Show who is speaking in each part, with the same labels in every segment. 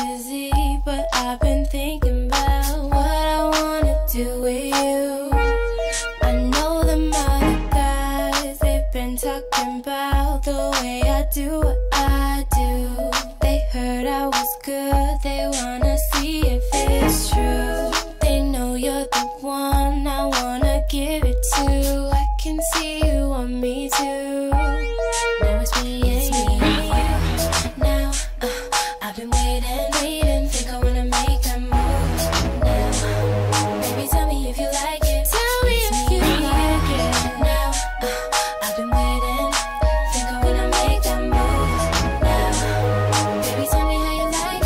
Speaker 1: busy, but I've been thinking about what I wanna do with you. I know them other guys, they've been talking about the way I do what I do. They heard I was good, they wanna see if it's true. They know you're the one I wanna give it to. I can see you want me too. Now it's me and you. Now I've been waiting, think I wanna make that move now. Baby, tell me if you like it. Tell me if you like it. Now I've been waiting, think I wanna make that move now. Baby, tell me how you like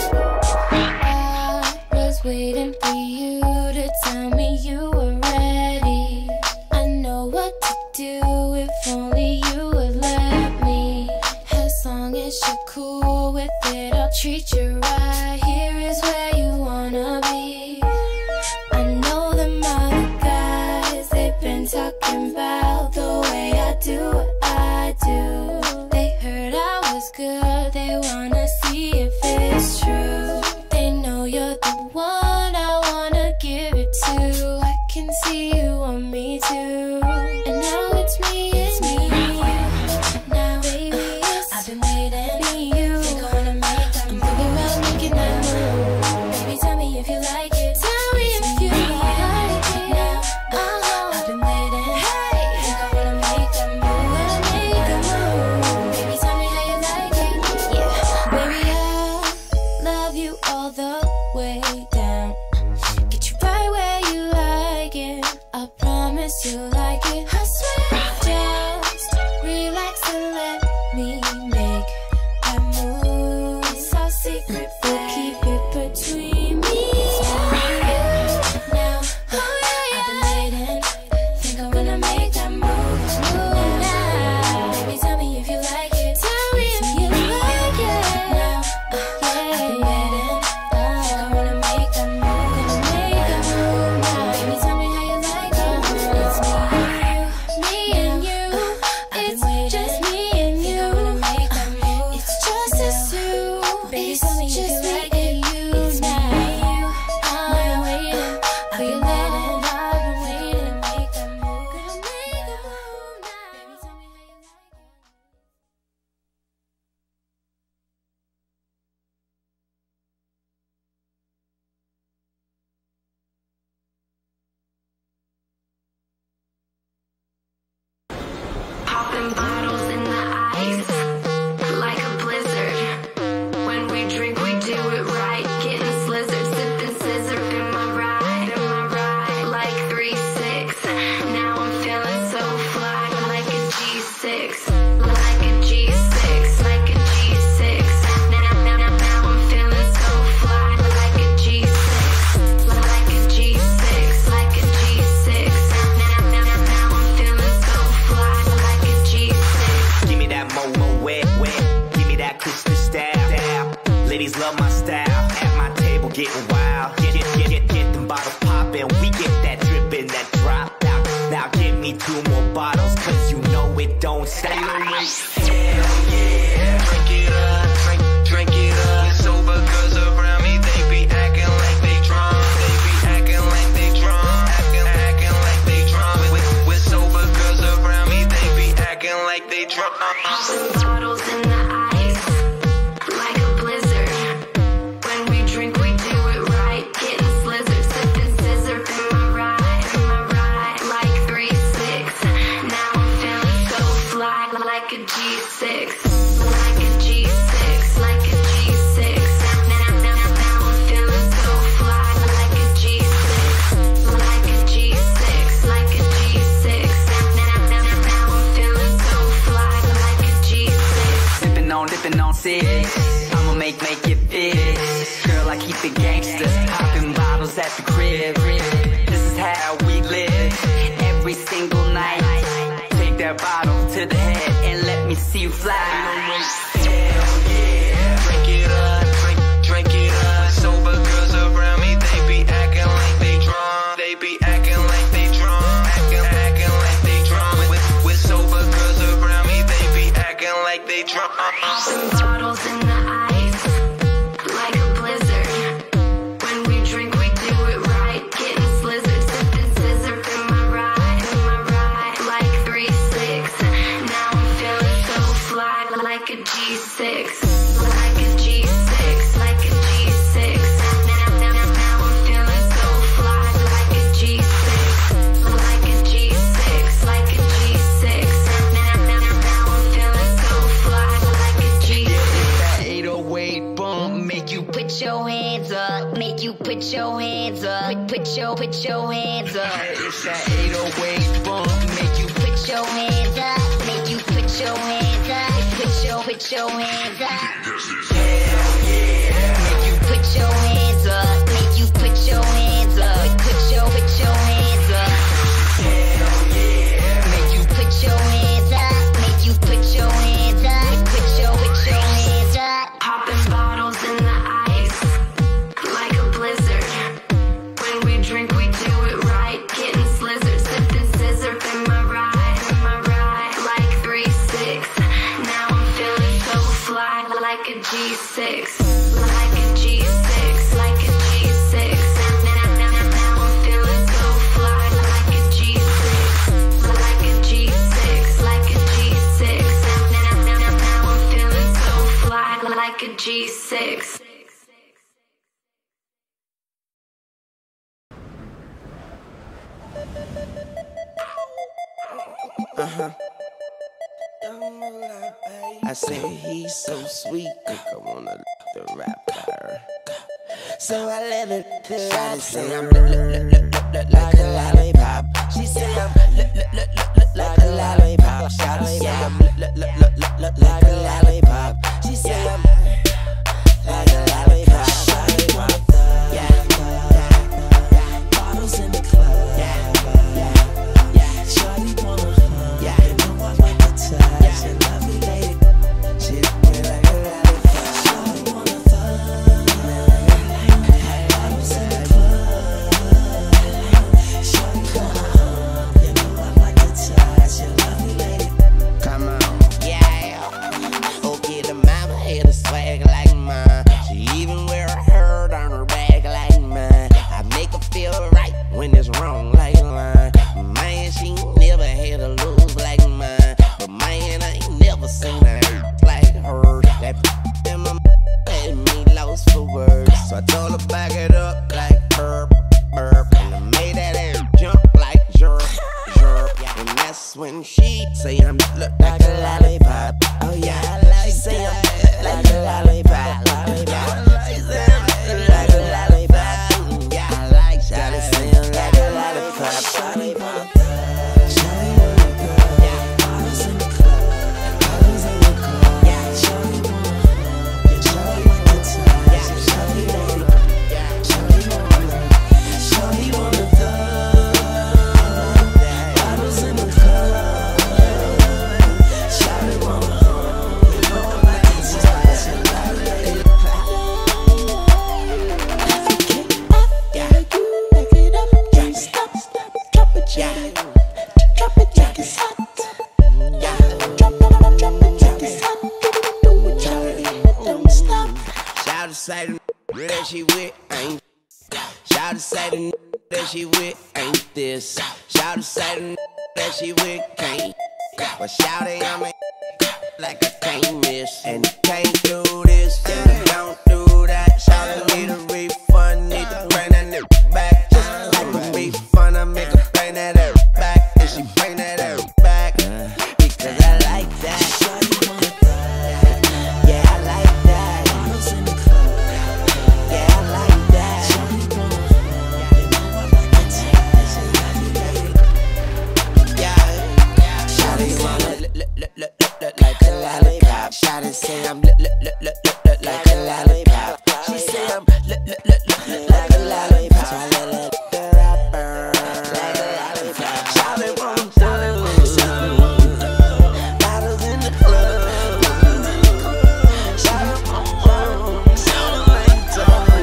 Speaker 1: it. I was waiting for you to tell me you were ready. I know what to do if only you would let me. As long as you're cool with it, I'll treat you right. Here is where you wanna be. I know them other guys, they've been talking about the way I do what I do. They heard I was good, they wanna see if it's true. They know you're the one I wanna give it to. I can see you want me too. And now it's me and you. Now, baby, I've been waiting for you. Think I wanna make that move. I'm thinking about making that move. Baby, tell me if you like it. Tell me if you like it. Now, I've been waiting. Think I wanna make that move. Baby, tell me how you like it. Yeah, baby, I love you all the way down. Get you right where you like it. I promise you like it. I swear, just relax and let me make that move. It's our secret, but keep it between me and you. Now, I've been waiting. Think I wanna make that move now. Baby, tell me if you like it. Tell me if you like it. Now, I've been waiting. Think I wanna make that move. Gonna make that move now. Baby, tell me how you like it. It's me and you. It's just me and you. Think I wanna make that move. It's just us two. Baby, tell me if you like it. It's me and you. I'm waiting for your love. I've been waiting to make that move. Gonna make that move now. Baby, tell me how you like it.
Speaker 2: Popping bottles in the ice, like a blizzard. When we drink, we do it right. Getting slizzard, sipping scissor in my ride, like 3-6. Now I'm feeling so fly, like a G6, like a G6, like a G6. Now I'm feeling so fly, like a G6, like a G6, like a G6. Now I'm feeling so fly, like a G6.
Speaker 3: Give me that wet. Give me that crystal style. Ladies love my style. At my table getting wild. Get them bottles poppin'. We get that drippin', that drop. Now give me 2 more bottles, cause you know it don't stop. Hell yeah. Drink it up, drink it up. Sober girls around me, they be acting like they drunk. They be acting like they drunk. Acting like they drunk. With sober girls around me, they be acting like they drunk.
Speaker 2: Popping bottles in the ice, like a blizzard. When we drink, we do it right. Getting slizzard, sipping scissor in my ride, like 3-6. Now I'm feeling so fly, like a G6, like a G6, like a G6. Now I'm feeling so fly, like a G6, like a G6, like a G6. Now I'm feeling so fly, like a G6.
Speaker 4: Dipping on 6. I'ma make it big. Girl, I keep it gangsta. Popping bottles at the crib. This is how we live. Every single night. Take that bottle to the head and let me see you fly. Hell yeah. Drink it up, drink it up. Sober girls around me, they be acting like they drunk. They be acting like they drunk. Acting like they drunk. With sober girls around me, they be acting like they drunk.
Speaker 2: Popping bottles in the ice, like a
Speaker 4: put your hands up. Make you put your hands up. Put your hands up. It's that 808 bump. Make you put your hands up. Make you put your hands up. Put your hands up. Hell yeah. Make you put your hands up. Make you put your hands up. Put your hands up. Hell yeah. Make you put your hands up. Make you put your hands up. Put your hands up.
Speaker 2: Popping bottles in the ice like a blizzard. When we drink, we do it right. Getting slizzard, sipping scissor in my ride like 3-6. Now I'm feeling so fly like a G6, like a G6, like a G6. Now I'm feeling so fly like a G6, like a G6, like a G6. Now I'm feeling so fly like a G6.
Speaker 5: I say he's so sweet, I wanna the rapper. So I let her try to say I'm like a lollipop. She say I'm like a lollipop. Shout say I'm like a lollipop. She say I'm like a lollipop. Yeah, bottles in the club. Yeah, shawty wanna hug. Yeah, you know I like to touch. And lovely lady, she me like a lollipop. Shawty wanna fuck. Bottles in the club. Shawty wanna hug. You know I like to touch. And lovely lady, come on, yeah. Okay, the mama had a swag like mine. She even wear a herd on her back like mine. I make her feel right when it's wrong like mine. Man, she never had a lose like mine. But man, I ain't never seen her like her. That in my had me lost for words. So I told her back it up like burp. And I made that air jump like jerk. And that's when she say I'm look like a lollipop. Oh yeah, she say I'm like a lollipop. She say I'm like a lollipop. Yeah, I like Shawty say I'm like a lollipop. Shawty wanna thug. Shawty wanna thug. Yeah, bottles in the club. Bottles in the club. Yeah, Shawty wanna hug. Yeah, Shawty wanna touch. Yeah, Shawty wanna love. Yeah, Shawty wanna love. Shawty wanna thug. Bottles in the club. Shawty wanna hug. You know I like to touch. Yeah, back it up, can't stop. Drop it, yeah. Drop it, Jack is hot. Yeah, drop it, Jack is hot. Do it, Jack, don't stop. Shout to say the that she with ain't. Shout to say the that she with ain't this. Shout to say the that she with can't. But shout it, I'm a like I can't miss. And you can't do this, and you don't do that. Shout it, need a refund, need to bring that nigga back. Just like a refund, I make her bring that air back. And she bring that air back, because I like that. Yeah, I like that. Yeah, I like that. Yeah, shawty wanna look like a lollipop. Shawty say I'm look like a lollipop. She say I'm look like a lollipop. So I let the rapper like a lollipop. Shawty wanna bottles in the club. Shawty wanna sound like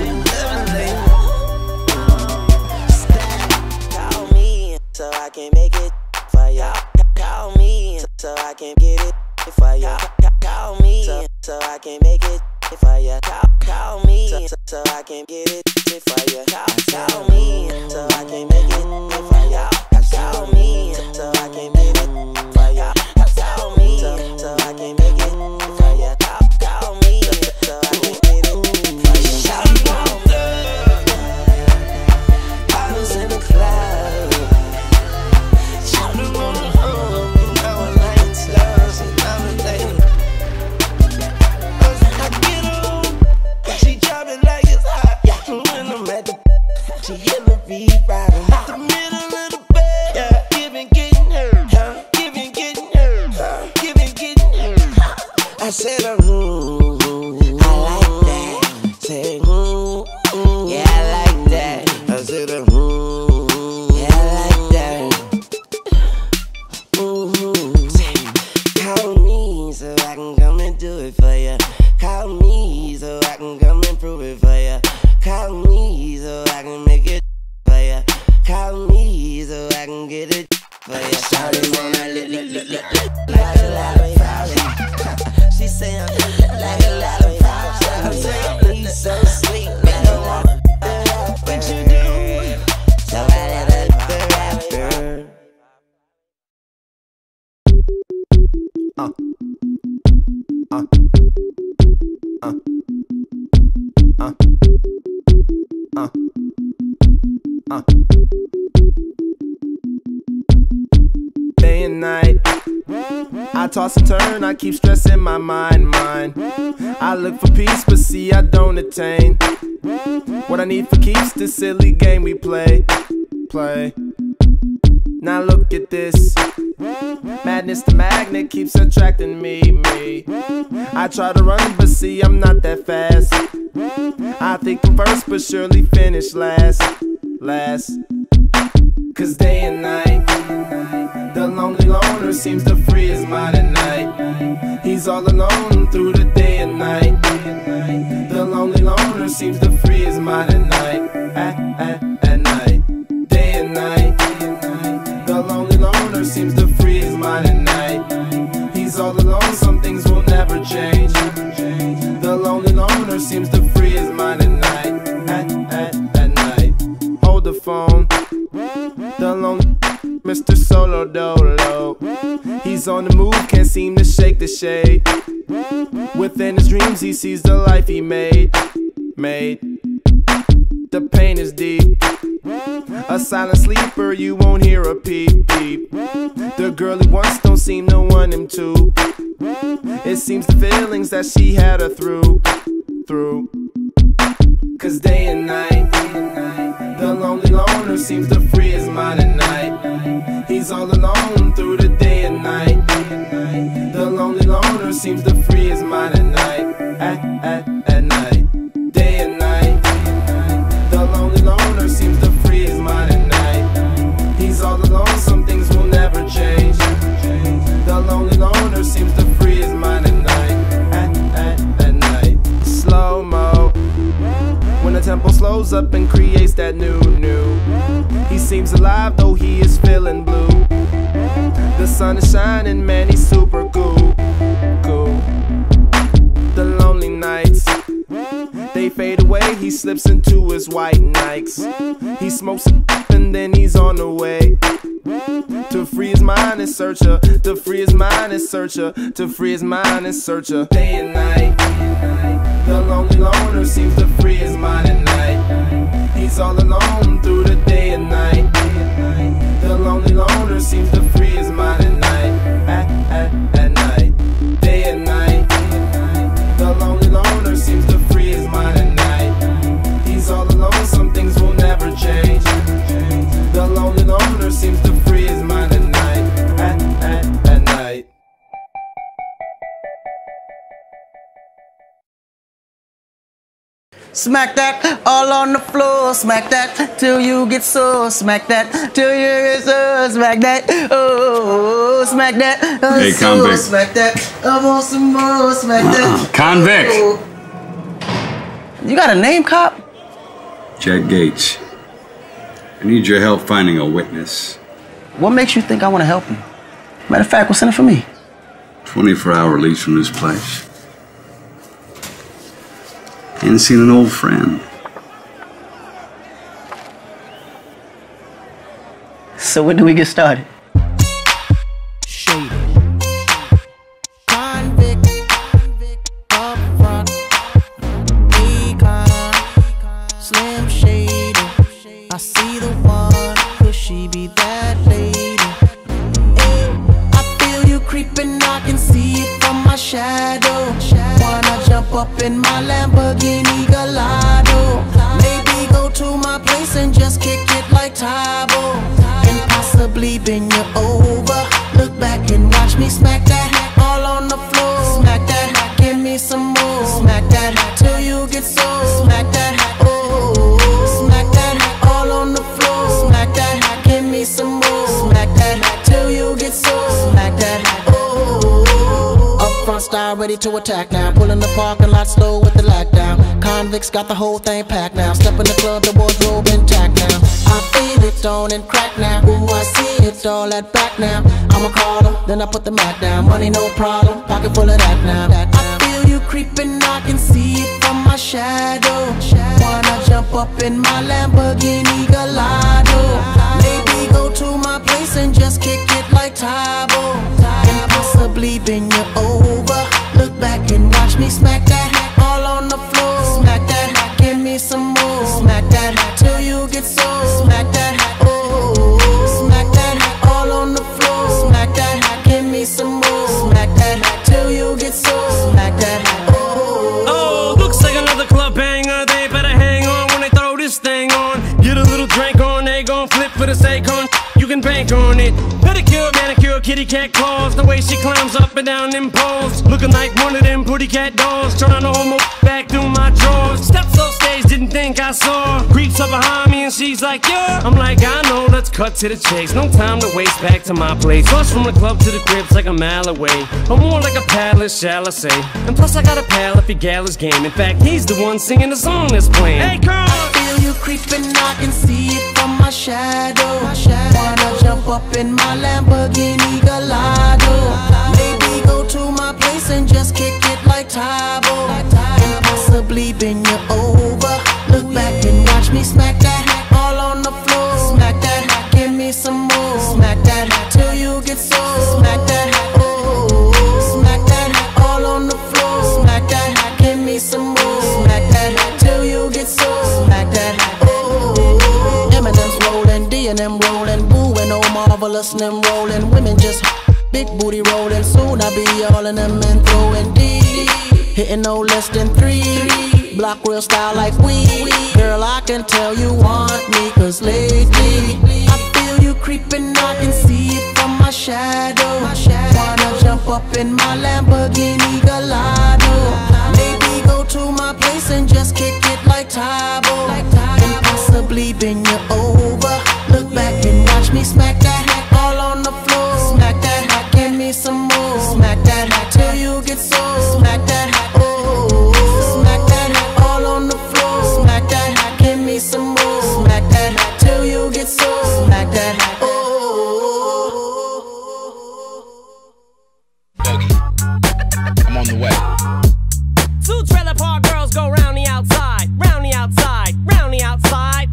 Speaker 5: call me so I can make it for y'all. Call me so I can get it for y'all. Call me so I can make it for ya. Call me so I can get it for ya. Call me so I can make it for ya. Call me so I can get it for ya. Call me so I can make it for ya. Call me so I can get it for ya. Shawty wanna thug. Bottles in the club. Shawty wanna hug. You know I like to touch. I'm a lady. I get on, she drop it like free rider. The middle of the bed, yeah. Giving, getting hurt, huh? Giving, getting hurt, huh? Giving, getting hurt. I said, I like that. Said, yeah, I like that. I said, yeah, I like that. Call me so I can come and do it for ya. Call me so I can come and prove it for ya. Call me so I can make it for ya. Call me so I can get it for ya. Shawty wanna lick like a lollipop. She say I'm like a lollipop. I'm saying he's so sweet, man. What you do? So I let her the rapper.
Speaker 6: Day and night, I toss and turn, I keep stressing my mind. I look for peace, but see I don't attain what I need for keeps this silly game we play. Now look at this, madness, the magnet keeps attracting me. I try to run, but see I'm not that fast. I think I'm first, but surely finish last. Cause day and night, the lonely loner seems to free his mind at night. He's all alone through the day and night. The lonely loner seems to free his mind at night. At night, day and night. The lonely loner seems to free his mind at night. He's all alone, some things will never change. The lonely loner seems to free his mind at night. At night, hold the phone. The lonely Mr. Solo Dolo, he's on the move, can't seem to shake the shade. Within his dreams he sees the life he made. The pain is deep, a silent sleeper, you won't hear a peep. The girl he wants don't seem to want him to. It seems the feelings that she had her through. Cause day and night, the lonely loner seems to free his mind at night. He's all alone through the day and night. The lonely loner seems to free his mind at night. At night, day and night. The lonely loner seems to free his mind at night. He's all alone, some things will never change. The lonely loner seems to free his mind at night. At night, slow-mo, when the tempo slows up and creates that new. He seems alive though he is feeling blue. The sun is shining, man, he's super cool. The lonely nights, they fade away, he slips into his white Nikes. He smokes and then he's on the way to free his mind and searcher, to free his mind and searcher, to free his mind and searcher. Day and night, the lonely loner seems to free his mind at night. He's all alone through the day and night. The lonely loner seems to free his mind at night. At night, day and night. The lonely loner seems to free his mind at night. He's all alone, some things will never change. The lonely loner seems to free his mind at night. At night.
Speaker 7: Smack that all on the floor, smack that till you get sore, smack that till you get sore, smack that, oh, smack that,
Speaker 8: hey,
Speaker 7: so,
Speaker 8: convict.
Speaker 7: smack that, I want some more, smack that.
Speaker 8: Convict.
Speaker 7: Oh. You got a name, cop?
Speaker 8: Jack Gates. I need your help finding a witness.
Speaker 7: What makes you think I want to help you? Matter of fact, what's in it for me?
Speaker 8: 24-hour lease from this place. Ain't seen an old friend.
Speaker 7: So when do we get started?
Speaker 5: Shady. Convict. Up front. Econ. Slim Shady. I see the one. Could she be that lady? Hey, I feel you creeping. I can see it from my shadow. Wanna jump up in my Lamborghini Gallardo. Maybe go to my place and just kick it
Speaker 7: me smack that. All on the floor, smack that. Give me some more, smack that. Till you get so, smack that. Oh, smack that. All on the floor, smack that. Give me some more, smack that. Till you get so, smack that. Oh, up front style ready to attack now. Pulling the parking lot slow with the lockdown. Convicts got the whole thing packed now. Step in the club, the wardrobe intact now. I feel it on and crack now. Ooh, I see it all at back now. I'ma call them, then I put the Mac down. Money no problem, pocket full of that now. I feel you creeping, I can see it from my shadow. Wanna jump up in my Lamborghini Gallardo. Maybe go to my place and just kick it like Tybo. And possibly bend you over. Look back and watch me smack that. All on the floor, smack that. Give me some more, smack that. Till you get so, smack that. Oh, smack that. All on the floor, smack that. Give me some more, smack that. Till you get so, smack that.
Speaker 9: Oh, looks like another club banger. They better hang on when they throw this thing on. Get a little drink on, they gon' flip for the sake on. You can bank on it. Pedicure, manicure, kitty cat claws. The way she climbs up and down them poles, looking like one of them pretty cat dolls. Trying to hold my back through my drawers. Steps off stage, didn't think I saw. Creeps up behind me and she's like, yeah. I'm like, I know, let's cut to the chase. No time to waste, back to my place. Rush from the club to the crib's like a mile away, or more like a palace, shall I say. And plus I got a pal if he gal is game. In fact, he's the one singing the song that's playing. Hey girl,
Speaker 7: I feel you creeping, I can see it from my shadow. Wanna jump up in my Lamborghini Gallardo. Maybe go to my place and just kick it like Tybo. And possibly bend you over. Look back and watch me smack that. All on the floor, smack that. Give me some more, smack that. Till you get so, smack that. Oh, smack that. All on the floor, smack that. Give me some more, smack that. Till you get so, smack that. Oh, Eminem's rolling, D and M rolling, Boo and oh marvelous and them rolling. Women just big booty rolling. Soon I be all in them and throwing D. Hitting no less than 3. Block real style like we. Girl, I can tell you want me, cause lately I feel you creeping, I can see it from my shadow. Wanna jump up in my Lamborghini Gallardo. Maybe go to my place and just kick it like Tybo. And possibly bend you over. Look back and watch me smack that. All on the floor, smack that. Give me some more, smack that. Till you get so, smack that. Oh, smack that. All on the floor, smack that. Give me some more, smack that. Till you get so, smack that. Oh.
Speaker 10: Bogey, I'm on the way.
Speaker 9: 2 trailer park girls go round the outside, round the outside, round the outside.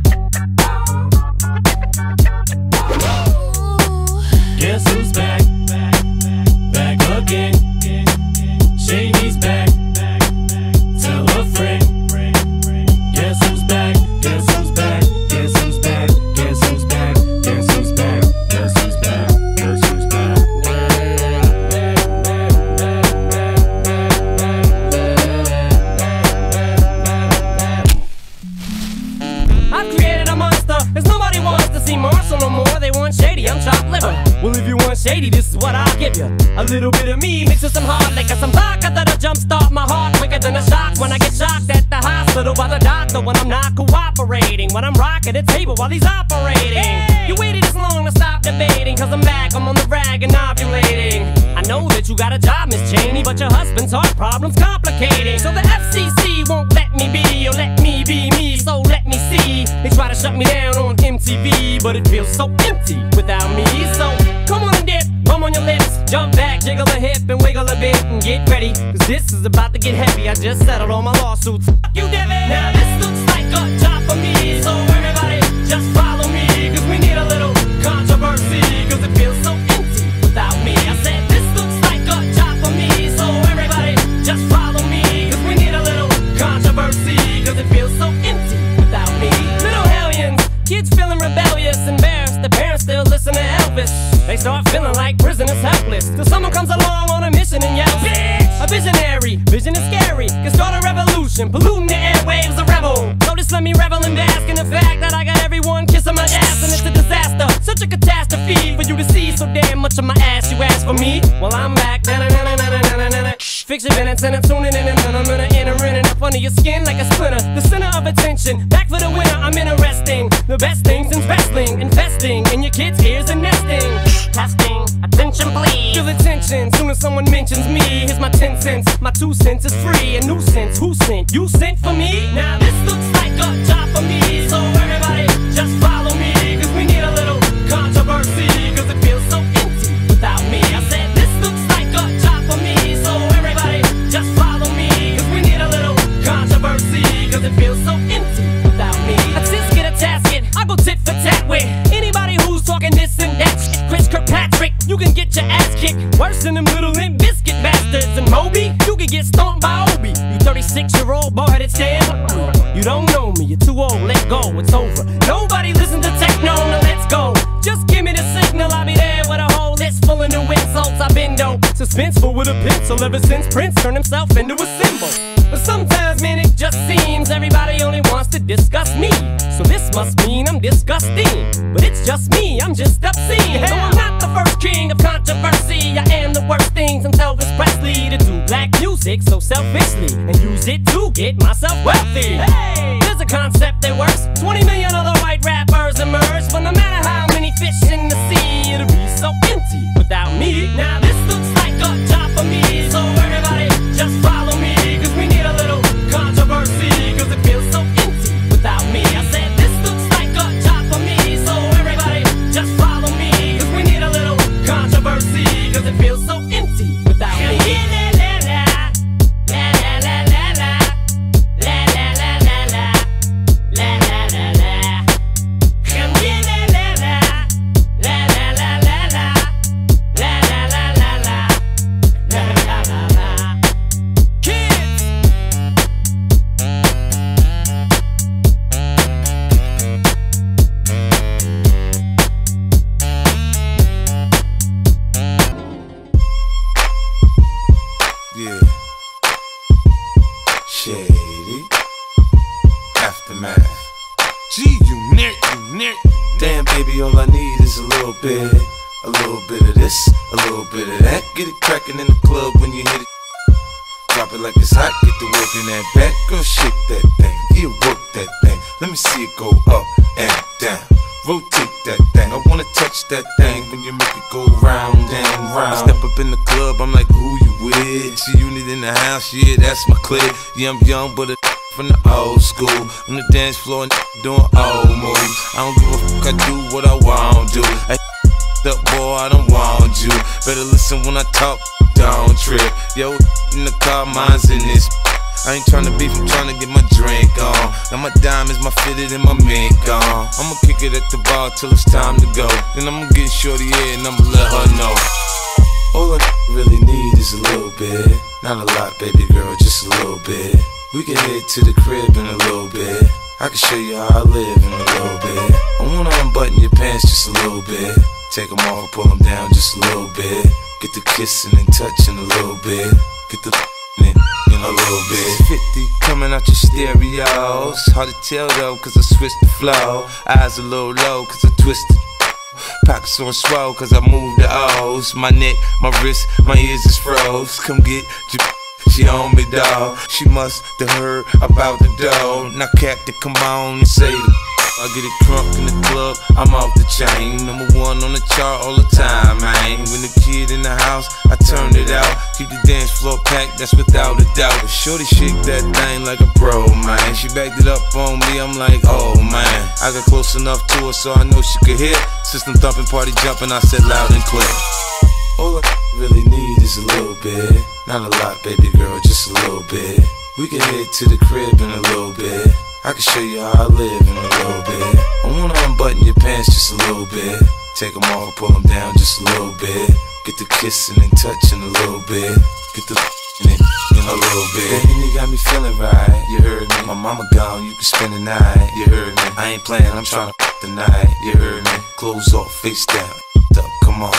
Speaker 9: Guess who's back? Back again. Shady's back. Tell a friend. Guess who's back? Guess who's back? Guess who's back? Guess who's back? Guess who's back? Guess who's back? Guess who's back? I've created a monster, cause nobody wants to see Marshall no more. They want Shady, I'm chopped liver. Well, if you want Shady, this is what I'll give you. A little bit of me mixed with some hard liquor, some vodka that'll jumpstart my heart quicker than a shock when I get shocked at the hospital by the doctor when I'm not cooperating, when I'm rocking the table while he's operating. Hey! You waited this long to stop debating, cause I'm back, I'm on the rag and ovulating. I know that you got a job, Miss Cheney, but your husband's heart problem's complicating. So the FCC won't let me be, or let me be me, so let me see. They try to shut me down on MTV, but it feels so empty without me. So come on and dip, bum on your lips, jump back, jiggle a hip and wiggle a bit and get ready, cause this is about to get heavy. I just settled all my lawsuits. Fuck you, Devin. Now this looks like a job for me, so everybody just follow me, cause we need a little controversy, cause it feels so empty without me. I said this looks like a job for me, so everybody just follow me, cause we need a little controversy, cause it feels so empty without me. Little hellions, kids feeling rebellious, embarrassed, the parents still listen to Elvis. They start feeling like prisoners helpless, till someone comes along on a mission and yells, bitch! A visionary, vision is scary, can start a revolution, polluting the airwaves, a rebel. So just let me revel and bask in the fact that I got everyone kissing my ass, and it's a disaster, such a catastrophe for you to see so damn much of my ass. You ask for me, well Well, I'm back. Fix your minutes and I'm tuning in and I'm gonna enter in and up under your skin like a splinter. The center of attention, back for the winner. I'm interesting. The best things in wrestling, investing in your kids' ears and nesting. Testing, attention please. Feel the tension soon as someone mentions me. Here's my 10 cents, my 2 cents is free. A nuisance, who sent? You sent for me? Now this looks like a job for me. So everybody just follow me, cause we need a little controversy, cause it feels so empty without me. I said this looks like a job for me. So everybody just follow me, cause we need a little controversy, cause it feels so empty without me. I just get a tasket, I go tit for tat with anybody who's talking this and that shit. Chris Kirkpatrick, you can get your ass kicked worse than them little Limp Bizkit bastards. And Moby, you can get stomped by Obi. You 36-year-old boy headed stand. You don't know me, you're too old, let go, it's over. Nobody listen to techno, now let's go. Just give me the signal, I'll be there with a whole list full of new insults. I've been dope, suspenseful with a pencil ever since Prince turned himself into a symbol. But sometimes, man, it just seems everybody only wants to discuss me. So this must mean I'm disgusting. But it's just me, I'm just obscene. No, I'm not the first king of controversy. I am the worst thing since Elvis Presley to do black music so selfishly and use it to get myself wealthy. Hey, there's a concept that works. 20 million other white rappers emerge, but no matter how many fish in the sea, it'll be so empty without me. Now this looks like a job for me, so everybody just follow me, cause we need a little controversy, cause it feels so empty without me. I said this looks like a job for me, so everybody just follow me, cause we need a little controversy, cause it feels so empty without me.
Speaker 11: Yeah. Shady. Aftermath. Gee, you near. Damn, baby, all I need is a little bit of this, a little bit of that. Get it crackin' in the club when you hit it. Drop it like it's hot, get the work in that back. Girl, shake that thing, yeah, work that thing. Let me see it go up and down. Rotate that thing, I wanna touch that thing when you make it go round and round. I step up in the club, I'm like, who you with? See unit in the house, yeah, that's my clique. Yeah, I'm young, but a from the old school. On the dance floor and doing old moves. I don't give a fuck, I do what I want to. I up, boy, I don't want you. Better listen when I talk, don't trip. Yo, in the car, mine's in this. I ain't tryna beef, I'm tryna get my drink on. Now my diamonds, my fitted, and my mink on. I'ma kick it at the bar till it's time to go. Then I'ma get shorty here and I'ma let her know. All I really need is a little bit. Not a lot, baby girl, just a little bit. We can head to the crib in a little bit. I can show you how I live in a little bit. I wanna unbutton your pants just a little bit. Take them off, pull them down just a little bit. Get the kissing and touching a little bit. Get the in a little bit. 50 coming out your stereos. Hard to tell though, cause I switched the flow. Eyes a little low, cause I twisted. Pockets on swell, cause I moved the O's. My neck, my wrist, my ears is froze. Come get your she on me, dawg. She must have heard about the dough. Now Captain, come on and say the I get it crunk in the club, I'm off the chain. #1 on the chart all the time, man. When the kid in the house, I turned it out. Keep the dance floor packed, that's without a doubt. But shorty shake that thing like a pro, man. She backed it up on me, I'm like, oh man. I got close enough to her so I know she could hear. System thumping, party jumping, I said loud and clear. All I really need is a little bit. Not a lot, baby girl, just a little bit. We can head to the crib in a little bit. I can show you how I live in a little bit. I wanna unbutton your pants just a little bit. Take them off, pull them down just a little bit. Get the kissing and touching a little bit. Get the in a little bit. Baby, you got me feeling right, you heard me. My mama gone, you can spend the night, you heard me. I ain't playing, I'm trying to the night, you heard me. Clothes off, face down, up, come on.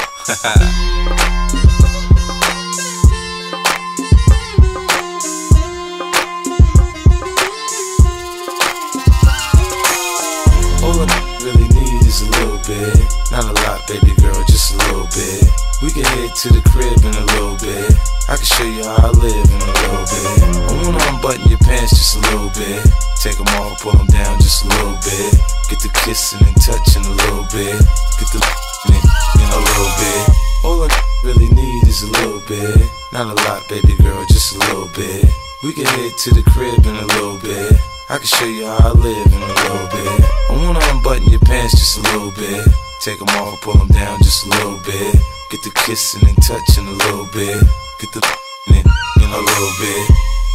Speaker 11: All I really need is a little bit. Not a lot, baby girl, just a little bit. We can head to the crib in a little bit. I can show you how I live in a little bit. I wanna unbutton your pants just a little bit. Take them off, pull them down just a little bit. Get the kissing and touching a little bit. Get the in a little bit. All I really need is a little bit. Not a lot, baby girl, just a little bit. We can head to the crib in a little bit. I can show you how I live in a little bit. I wanna unbutton your pants just a little bit. Take them off, pull them down just a little bit. Get the kissing and touching a little bit. Get the in a little bit.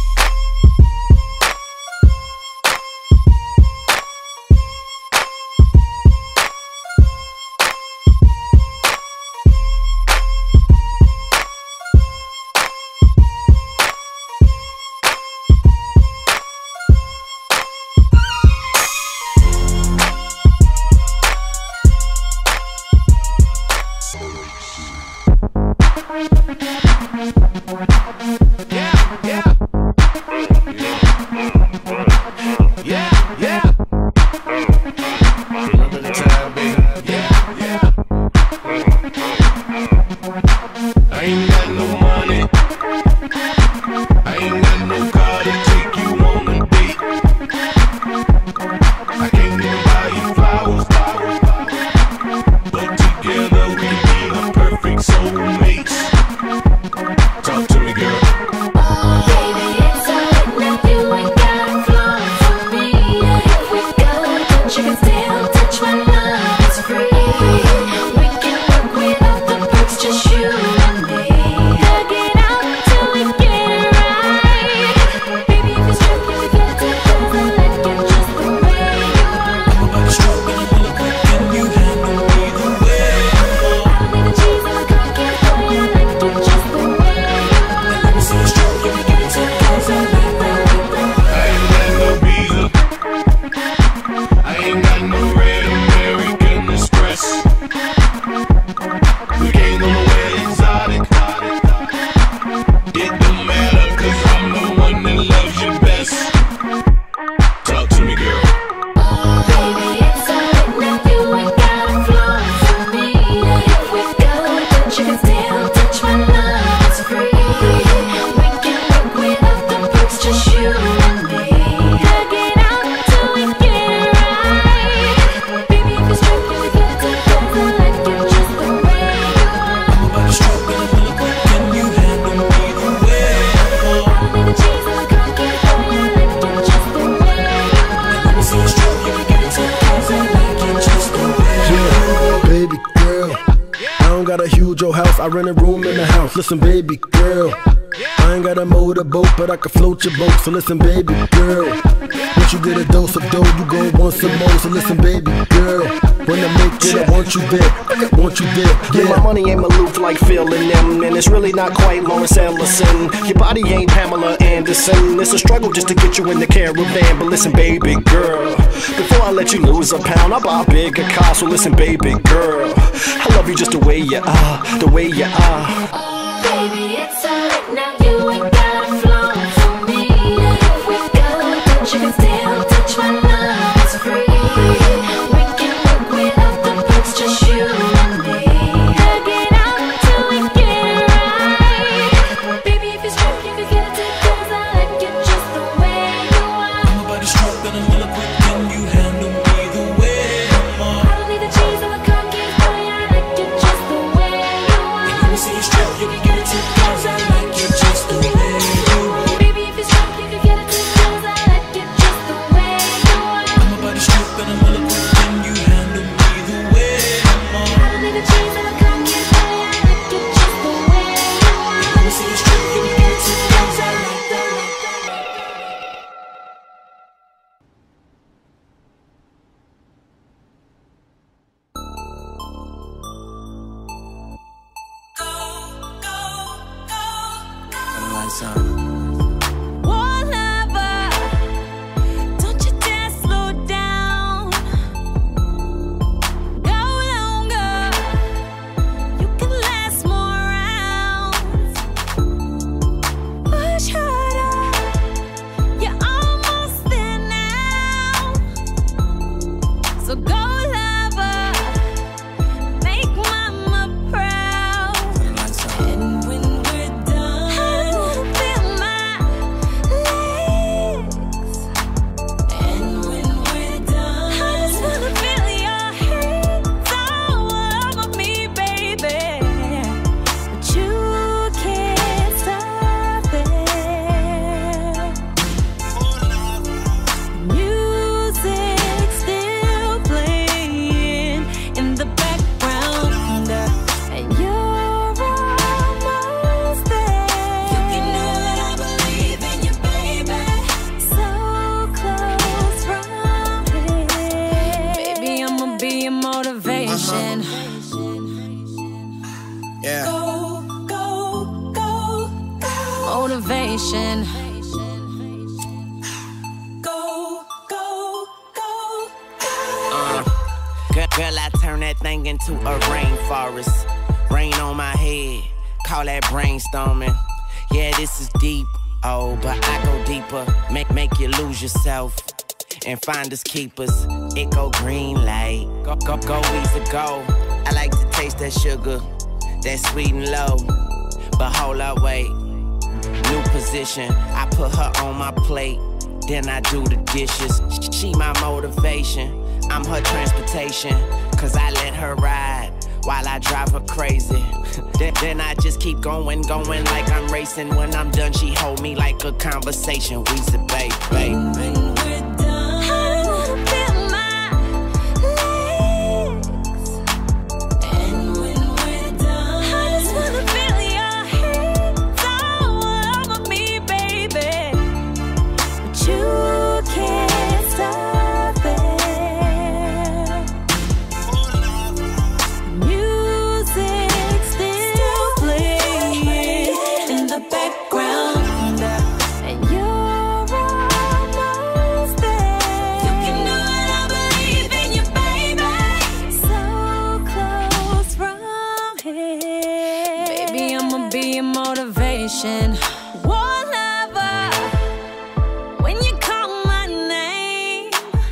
Speaker 12: I rent a room in the house. Listen, baby girl, I ain't got a motorboat, but I can float your boat. So listen, baby girl, once you get a dose of dough, you gon' want some more. So listen, baby girl, when I make it, I want you there, I want you there.
Speaker 13: Yeah, my money ain't Maloof like Phil and them, and it's really not quite Lawrence Ellison. Your body ain't Pamela Anderson. It's a struggle just to get you in the caravan. But listen, baby girl, before I let you lose a pound, I'll buy a bigger car. So listen, baby girl, I love you just the way you are, the way you are.
Speaker 1: Baby, it's alright now, you ain't gotta flow for me. If we go, don't you can still touch my love, it's free. We can work without the perks, just you and me. Hug it out till we get it right. Baby, if you're strapped, you can get it together. I like it just the way you are.
Speaker 7: I'm about to stroke and I'm gonna quick. Can you handle me the way I'm on?
Speaker 1: I don't need the cheese or the cookies, boy, I like it just the way you are.
Speaker 7: And let me see you strap, you can get it together. I like it just the way you are.
Speaker 1: Baby, if you're strapped, you can get it together. I like it just the way you are.
Speaker 7: I'm about to stroke and I'm gonna quick. Can you handle me the way I'm on?
Speaker 1: I don't need the cheese or the cookies, boy, I like it just the way you are.
Speaker 7: And let me see you strap, you can get it together. I like that.
Speaker 1: Whatever, don't you dare slow down. Go longer, you can last more rounds. Push harder, you're almost there now. So go lover, make mama proud.
Speaker 5: I turn that thing into a rainforest. Rain on my head, call that brainstorming. Yeah, this is deep, oh, but I go deeper. Make you lose yourself and find us keepers. It go green light, go easy go. I like to taste that sugar, that sweet and low. But hold up, wait, new position. I put her on my plate, then I do the dishes. She my motivation, I'm her transportation. Cause I let her ride while I drive her crazy. Then I just keep going like I'm racing. When I'm done, she hold me like a conversation. We say, babe.
Speaker 1: When we're done, I wanna feel my legs. And when we're done, I just wanna feel your hands all over me, baby. But you can't stop it. Music still playing in the background, and you're almost there. You can do it, I believe in you, baby. So close from here, baby. I'ma be your motivation. Whatever, when you call my name,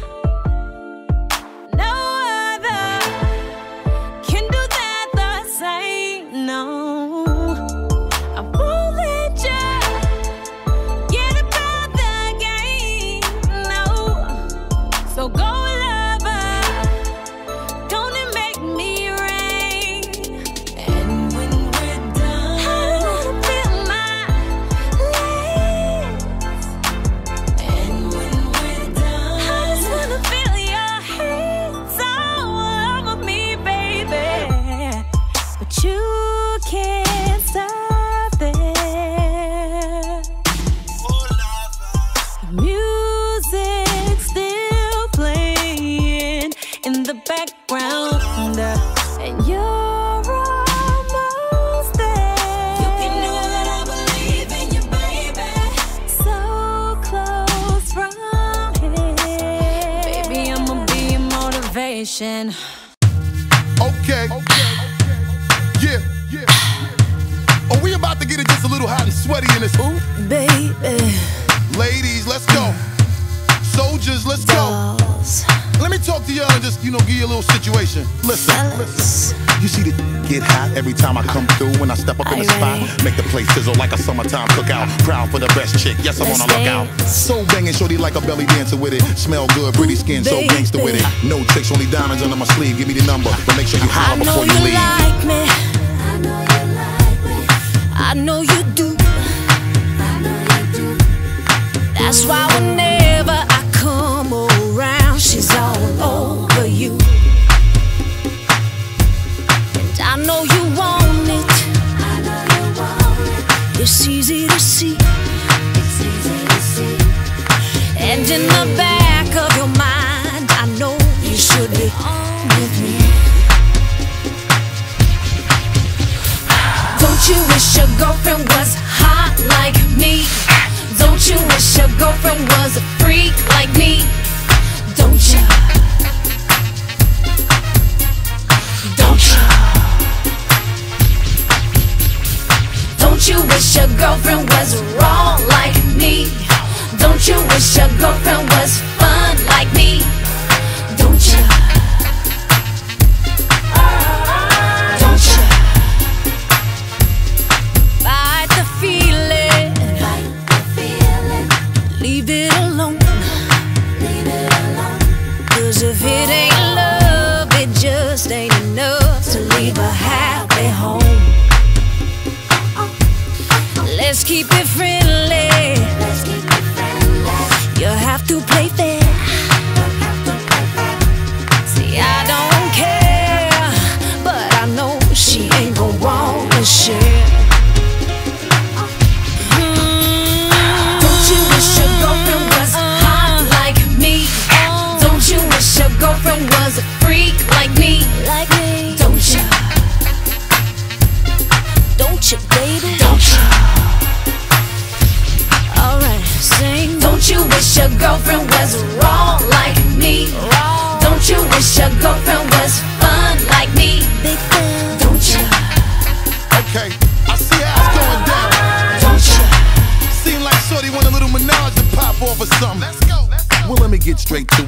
Speaker 1: no other can do that the same. No, I won't let you get above the game. No, so go lover, gonna make me rain. And when we're done, I wanna feel my legs. And when we're done, I just wanna feel your hands all over me, baby. But you can't stop it. Music still playing in the background, and you're almost there. You can do it, I believe in you, baby. So close from here, baby. I'ma be your motivation.
Speaker 14: Okay. Yeah. Oh, we about to get it just a little hot and sweaty in this. Ooh,
Speaker 1: baby.
Speaker 14: Ladies, let's go. Soldiers, let's go. Let me talk to y'all and just, give you a little situation. Listen. You see the get hot every time I come through. When I step up in the spot, make the place sizzle like a summertime cookout. Proud for the best chick, yes, I'm on a lookout. So banging, shorty like a belly dancer with it. Smell good, pretty skin, so gangster with it. No tricks, only diamonds under my sleeve. Give me the number, but make sure you holler before you leave.
Speaker 1: Like me. I know you like me. I know you do. That's why whenever I come around, she's all over you. And I know you want it. It's easy to see. And in the back of your mind, I know you should be on with me. Don't you wish your girlfriend was hot like me? Don't you wish your girlfriend was a freak like me? Don't you? Don't you? Don't you wish your girlfriend was raw like me? Don't you wish your girlfriend was fun like me? Don't you? Don't you? Fight the feeling. Leave it alone. Cause if it ain't love, it just ain't enough to leave a happy home. Let's keep it friendly. You have to play fair. See, I don't care, but I know she ain't gon' wanna share. Don't you wish your girlfriend was hot like me? Don't you wish your girlfriend was a freak like me? Don't you? Don't you, baby? Don't you? Alright, sing. Don't you wish your girlfriend was raw like me? Don't you wish your girlfriend was fun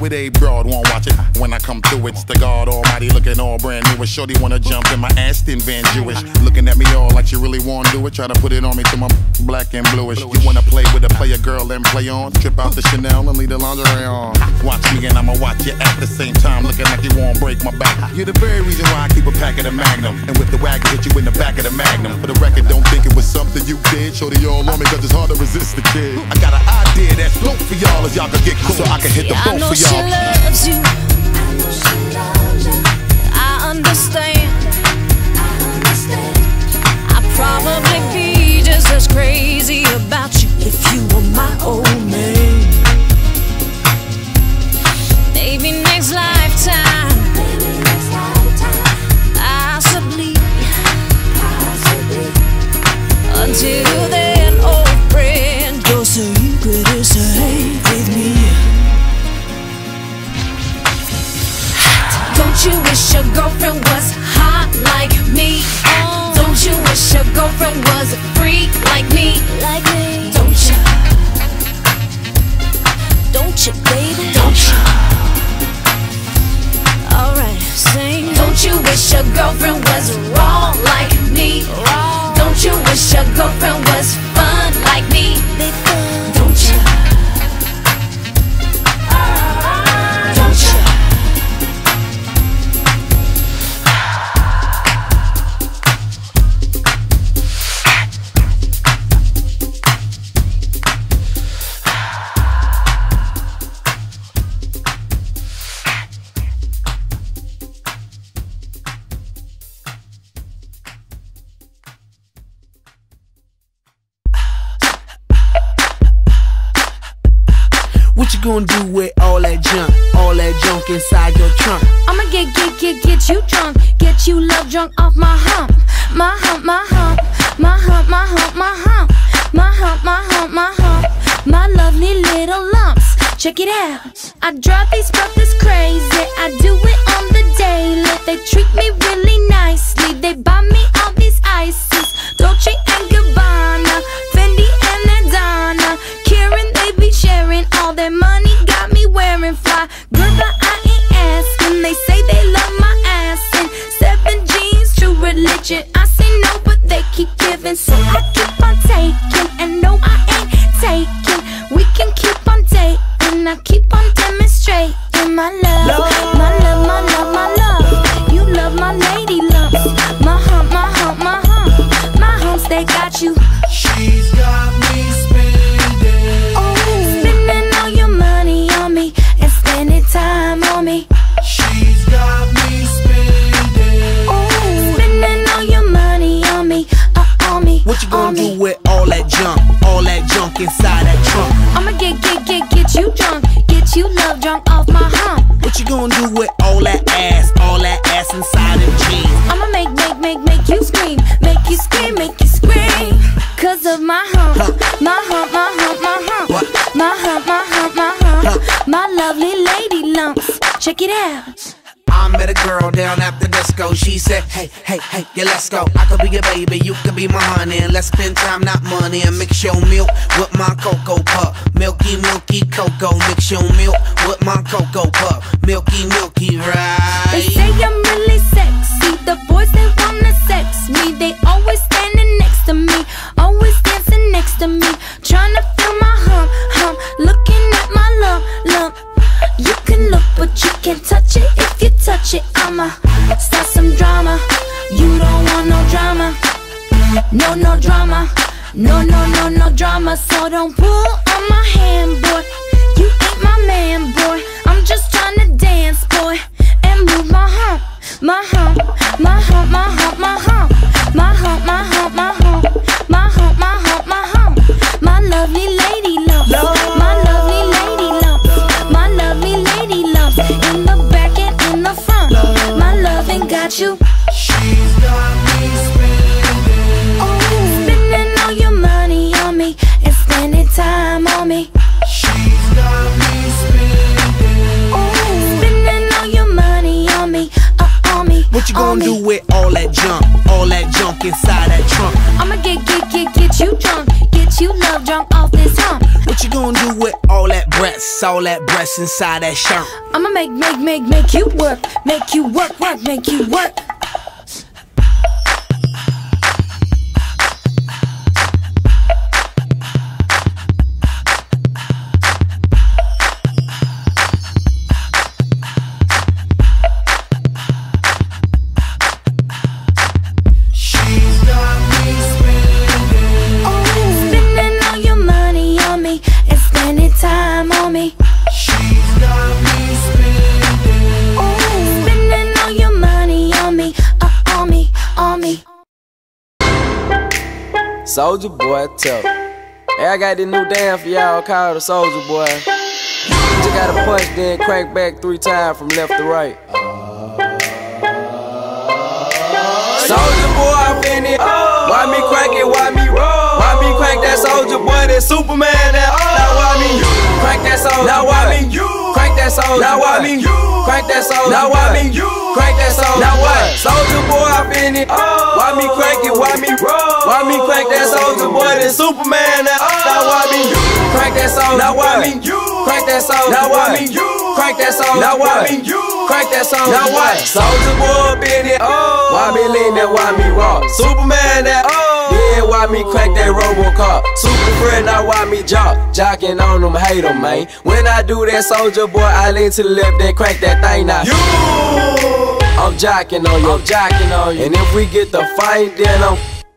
Speaker 14: with a broad, won't watch it. When I come through, it's the God Almighty looking all brand new. A shorty wanna jump in my Aston Van Jewish, looking at me all like she really wanna do it. Try to put it on me till my black and bluish. You wanna play with a player girl and play on? Trip out the Chanel and leave the lingerie on. Watch me and I'ma watch you at the same time, looking like you won't break my back. You're the very reason why I keep a pack of the Magnum, and with the wagon hit you in the back of the Magnum. For the record, don't think it was something you did. Shorty all on me 'cause it's hard to resist the kid. I got an idea that's dope for y'all, as y'all can get cool, so I can hit the boat for y'all.
Speaker 1: I know she loves you. I understand. I'd probably be just as crazy about you if you were my old man. Maybe next lifetime, possibly. Until then, old friend, your secret is safe with me. Don't you wish your girlfriend was hot like me? Don't you wish your girlfriend was a freak like me? Don't you? Don't you, baby? Don't you? Alright, sing. Don't you wish your girlfriend was raw like me? Don't you wish your girlfriend was fun like me? Don't you? Don't you?
Speaker 7: What you gonna do with all that junk inside your trunk?
Speaker 1: I'ma get you drunk, get you love drunk off my hump, my hump, my hump, my hump, my hump, my hump, my hump, my hump, my hump, my lovely little lumps. Check it out. I drive these brothers crazy. I do it on the daily. They treat me really nicely. They buy me all these ices, Dolce and Gabbana, Fendi and Adana, Karen. They be sharing all their money, got me wearing fly. Girl, but I ain't asking. They say they love my ass and 7 jeans, true religion. I say no, but they keep giving, so I keep on taking. And no, I ain't taking. We can keep on dating. I keep on demonstrating my love, my love, my love, my love. You love my lady lumps, my hump, my hump, my hump, my humps. They got you.
Speaker 7: She's got me spending.
Speaker 1: Spending all your money on me and spending time on me.
Speaker 7: She's got me spending.
Speaker 1: Spending all your money on me, on me.
Speaker 7: What you gonna do with all that junk inside that trunk?
Speaker 1: I'ma get you drunk, get you love drunk off my hump.
Speaker 7: What you gonna do with all that ass inside them jeans?
Speaker 1: I'ma make you scream, make you scream, make you scream. 'Cause of my hump, my hump, my hump, my hump, my hump, my hump, my hump, my lovely lady lumps. Check it out.
Speaker 7: I met a girl down at the disco. She said, hey, yeah, let's go. I could be your baby, you could be my honey, and let's spend time, not money. And mix your milk with my Cocoa Puff. Milky, milky cocoa. Mix your milk with my Cocoa Puff. Milky, milky, right?
Speaker 1: They say I'm really sexy. The boys, they wanna sex me. They always standing next to me, always dancing next to me, trying to feel my hump, looking at my lump. You can look, but you can't touch it. If you touch it, I'ma start some drama. You don't want no drama, no drama, no drama. So don't pull on my hand, boy. You ain't my man, boy. I'm just trying to dance, boy, and move my hump, my hump, my hump, my hump, my hump, my hump, my hump, my hump, my hump, my hump, my hump, my lovely lady lumps, my lovely lady lumps, my lovely lady lumps, in the back and in the front. My loving got you.
Speaker 7: She's got me spending.
Speaker 1: Spending all your money on me and spending time on me.
Speaker 7: She's got me spending.
Speaker 1: Spending all your money on me, on me.
Speaker 7: What you gonna do with all that junk inside that trunk?
Speaker 1: I'ma get you drunk, get you love drunk off this hump.
Speaker 7: What
Speaker 15: What you gonna do with all that breasts inside that shirt?
Speaker 1: I'ma make you work, make you work, make you work.
Speaker 16: Soulja Boy tough. Hey, I got this new dance for y'all called the Soulja Boy. You just gotta punch, then crank back 3 times from left to right. Soulja Boy up in it. Why me crank it? Why me roll? Why me crank that Soulja Boy? That Superman? That now why me crank that Soulja? Now why me crank that Soulja? Now why me crank that Soulja? Now why me crank that Soulja? Now what? Soulja Boy up in it. Why me crank it? Why me roll? Why me crank that Soulja Boy? That Superman? That now why me crank that Soulja? Now why me crank that Soulja? Now why me crank that Soulja? Now why me crank that Soulja? Now what? Soulja Boy up in it. Why me lean that? Why me rock? Superman? That yeah, why me crank that RoboCop? Super friend, now why me jocking on them, hate them, man. When I do that Soulja Boy, I lean to the left, then crank that thing now. I'm jocking on you, and if we get the fight, then I'm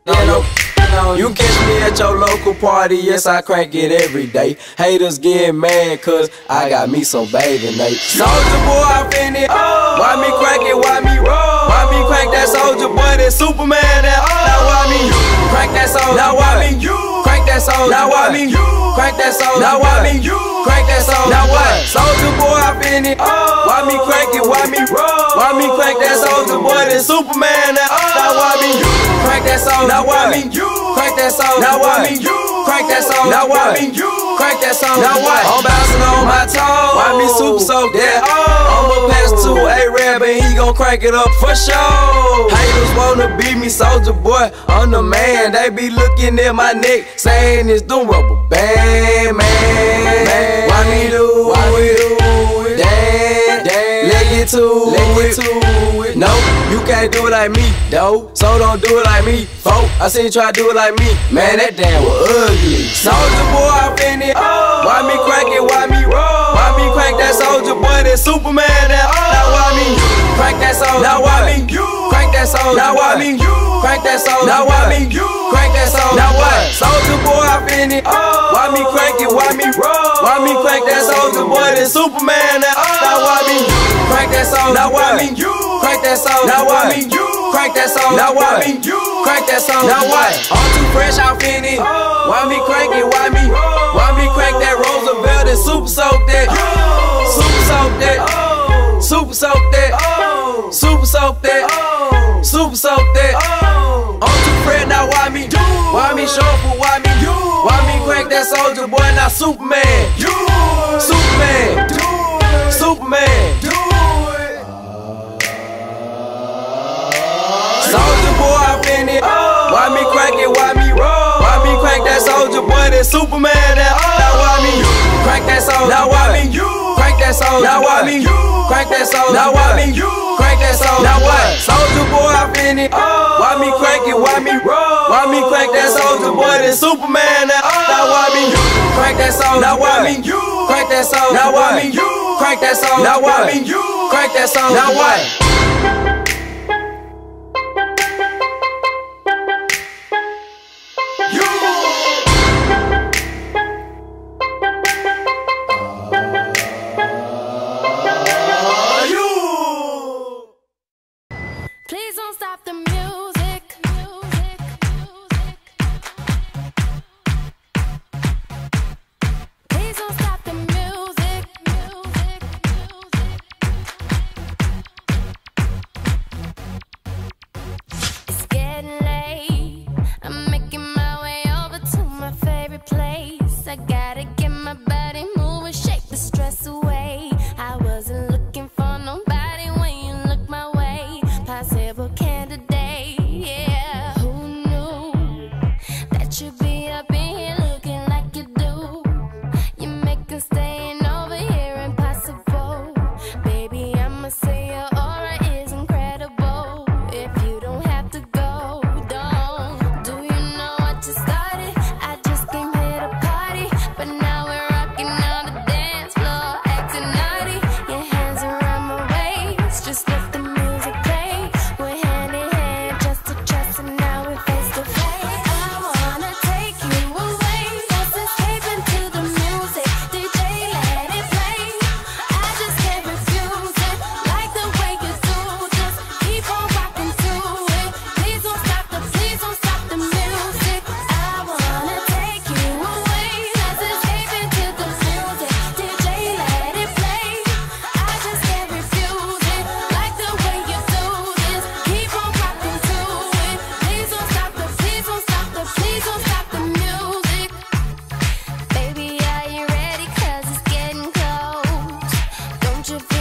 Speaker 16: you catch me at your local party, yes I crank it every day. Haters get mad cause I got me some bathing Nate. Soulja Boy up in it. Why me crank it? Why me roll? Why me crank that Soulja Boy? That Superman? That now why me crank that Soulja? Now why me crank that Soulja? Now why me crank that Soulja? Now why me crank that Soulja? Now what? Soulja Boy up in it. Why me crank it? Why me roll? Why me crank that Soulja Boy? That Superman? That now why me crank that Soulja? Now why me crank that Soulja? Now why me crank that Soulja? Now why me crank that Soulja? Now what? I'm bouncing on my toes. Why me super soak that? I'ma pass to A-Rab and he gon' crank it up for sure. Haters wanna beat me, Soulja Boy, I'm the man. They be looking at my neck, saying it's the rubber band, man. Why me do it? Damn, let get to it. No, you can't do it like me, though. So don't do it like me, folk. I seen you try to do it like me. Man, that damn was ugly. Soulja Boy up in it. Why me crank it? Why me roll? Why me crank that Soulja Boy? That Superman? That now why me crank that Soulja? Now why me crank that Soulja? Now why me crank that Soulja? Now why me crank that Soulja? Now what? Soulja Boy up in it. Why me crank it? Why me roll? Why me crank that Soulja Boy? That Superman? That now why me crank that Soulja? Now why me crank that Soulja? Now why me crank that Soulja? Now why me crank that Soulja? Now what? I'm too fresh off in it. Why me crank it? Why me crank that Roosevelt and super soak that? Super soak that. Super soak that. Super soak that. Super soak that. I'm too fresh now. Why me shuffle? Why me crank that Soulja Boy? Now Superman. Superman. Superman. Soulja Boy up in it. Why me crank it? Why me roll? Why me crank that Soulja Boy? That Superman? That now why me crank that Soulja? Now why me crank that Soulja? Now why me crank that Soulja? Now why me crank that Soulja? Now what? Soulja Boy up in it. Why me crank it? Why me roll? Why me crank that Soulja Boy? That Superman? That now why me crank that Soulja? Now why me crank that Soulja? Now why me crank that Soulja? Now why me crank that Soulja? Now what?
Speaker 1: Please don't stop the music. Please don't stop the music.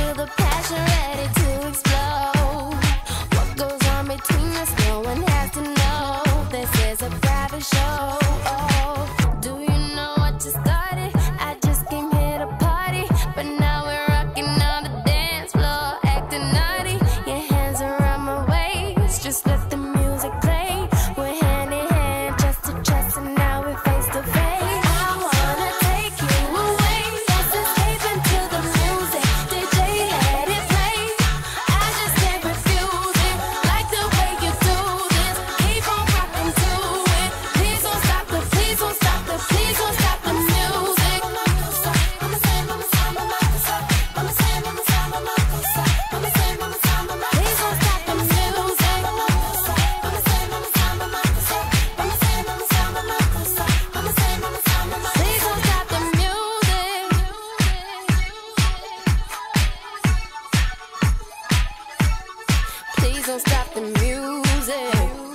Speaker 1: feel the passion ready to explode. What goes on between us, no one has to know. This is a private show. Oh, do you know what you started? I just came here to party, but now we're rocking on the dance floor, acting naughty. Your hands around my waist, just let the music play. We're hand in hand, chest to chest, and now we're face to face. I wanna take you away, let's escape into the music. DJ, let it play. I just can't refuse it, like the way you do this. Keep on rocking to it. Please don't stop the, please don't stop the, please don't stop the music. Mama say, mama say, mama say, mama say, mama say, mama say, mama say, mama say, mama say. Please don't stop the music. Mama say, mama say, mama say, mama say, mama say, mama say, mama say, mama say, mama say, mama say. Please don't stop the music. Please don't stop the music.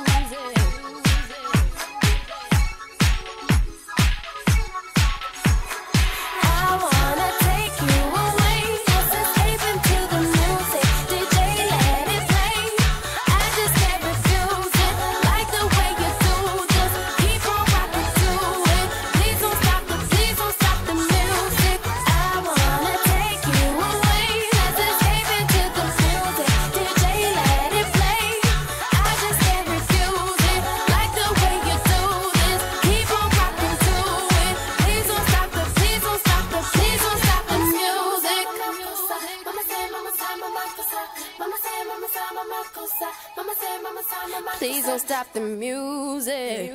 Speaker 1: I wanna take you away, let's escape into the music. DJ, let it play. I just can't refuse it, like the way you do this. Keep on rocking to it. Please don't stop the, please don't stop the music. I wanna take you away, let's escape into the music. DJ, let it play. I just can't refuse it, like the way you do this. Keep on rocking to it. Please don't stop the, please don't stop the, please don't stop the music. Mama say, mama say, mama say, mama say, mama say, mama say, mama say, mama say, mama say. Please don't stop the music.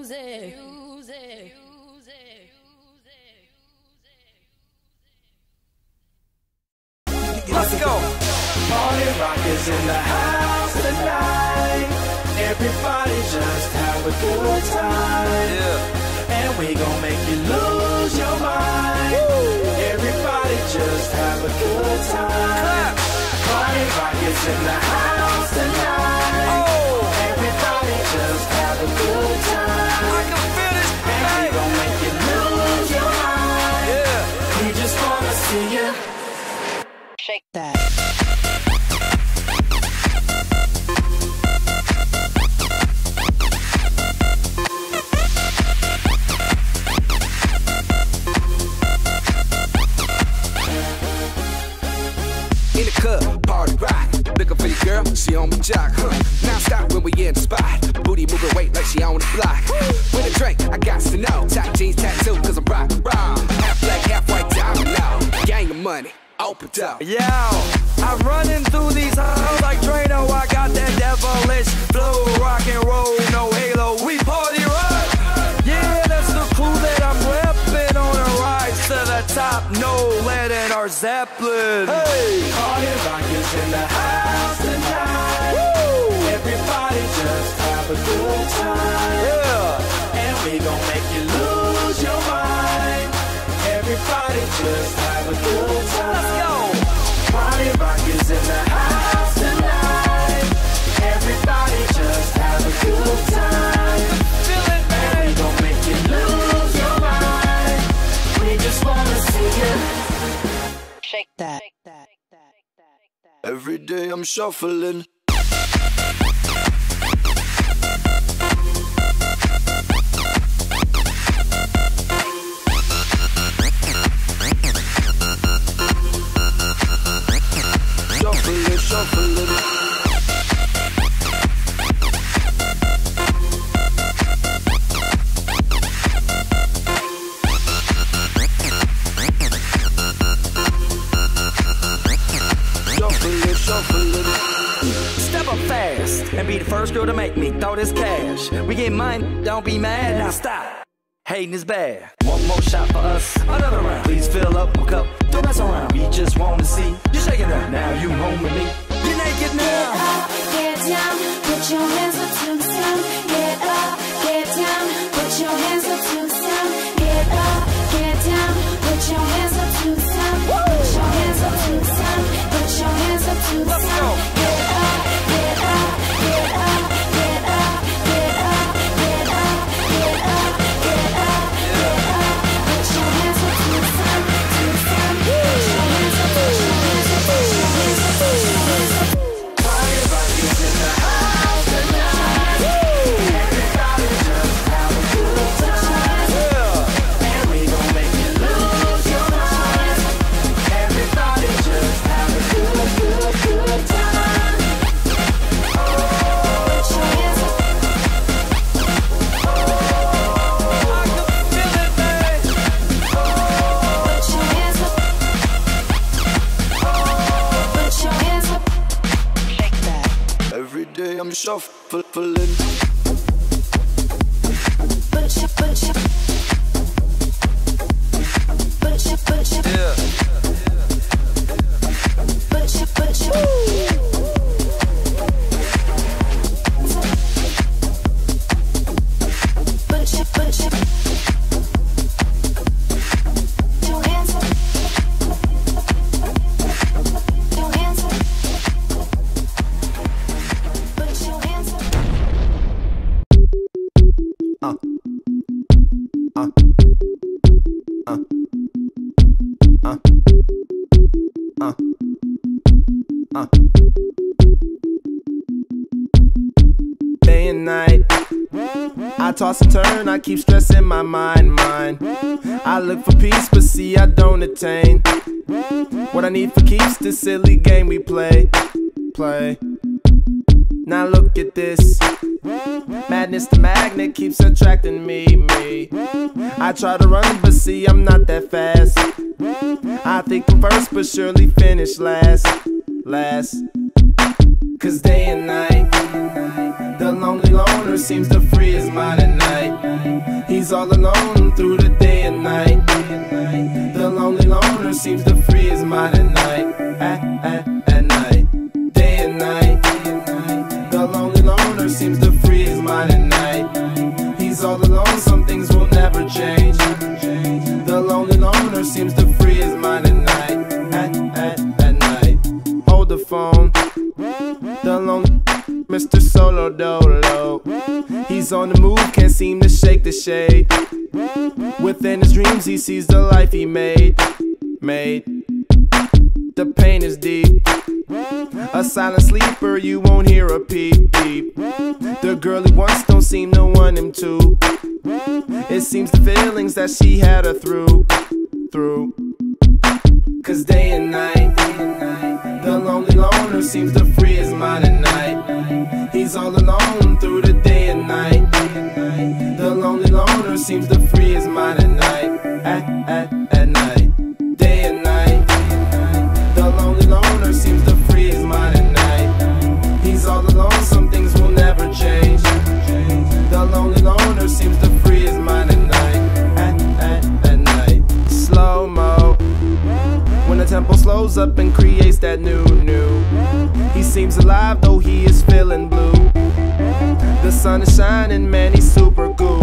Speaker 16: Let's go.
Speaker 17: Party rock is in the house tonight. Everybody just have a good time. And we gon' make you lose your mind. Everybody just have a good time. Party rock is in the house tonight. Everybody just have a good time. I can feel this. And we gon' make you lose your mind. We just wanna see you shake that.
Speaker 15: In the club, party rock. Looking for your girl, she on my jock. Now stop when we in the spot. Booty moving weight like she on the block. With a drink, I got to know. Top jeans tattoo, cause I'm rock, raw. Half black, half white, diamond now. Gang of money, open up.
Speaker 16: Yo, I'm running through these halls like Drano. I got that devilish flow, rock and roll, no halo. We party rock. Yeah, that's the crew that I'm repping on a rise to the top. No lead in our Zeppelin. Hey,
Speaker 17: party rock is in the house tonight. Everybody just have a good time. And we gon' make you lose your mind. Everybody just have a good time. Let's go. Party rock is in the house tonight. Everybody just have a good time. Feel it, man. And we gon' make you lose your mind. We just wanna see you shake that.
Speaker 18: Every day I'm shuffling. Shuffling.
Speaker 16: Step up fast and be the first girl to make me throw this cash. We get mine, don't be mad, now stop. Hating is bad. One more shot for us, another round. Please fill up my cup, don't mess around. We just wanna see you shaking up. Now you home with me. You're naked now.
Speaker 1: Get up, get down, put your hands up to the sound. Get up, get down, put your hands up to the sound. Get up, get down, put your hands up to the sound. Put your hands up to the sound. Put your hands up to the sound. Get up, get up, get up, get up, get up, get up, get up, get up, get up. Put your hands up to the sound, to the sound. Put your hands up, put your hands up, put your hands up.
Speaker 18: I'm shuffling.
Speaker 6: Day and night, I toss and turn, I keep stressing my mind. I look for peace, but see I don't attain what I need for keeps this silly game we play. Now look at this, madness the magnet keeps attracting me. I try to run, but see I'm not that fast. I think I'm first, but surely finish last. Cause day and night, the lonely loner seems to free his mind at night. He's all alone through the day and night. The lonely loner seems to free his mind at night. At night, day and night, the lonely loner seems to free his mind at night. He's all alone, some things will never change. The lonely loner seems to free his mind at night. At night, hold the phone. The lonely Mr. Solo Dolo, he's on the move, can't seem to shake the shade. Within his dreams he sees the life he made. The pain is deep, a silent sleeper, you won't hear a peep. The girl he wants don't seem to want him to. It seems the feelings that she had her through. Cause day and night, the lonely loner seems to free his mind at night. He's all alone through the day and night. The lonely loner seems to free his mind at night. At night, day and night, the lonely loner seems to free his mind at night. He's all alone, some things will never change. The lonely loner seems to free his mind at night. At night, slow-mo, when the tempo slows up and creates that new. He seems alive though he is feeling blue. The sun is shining, man, he's super cool.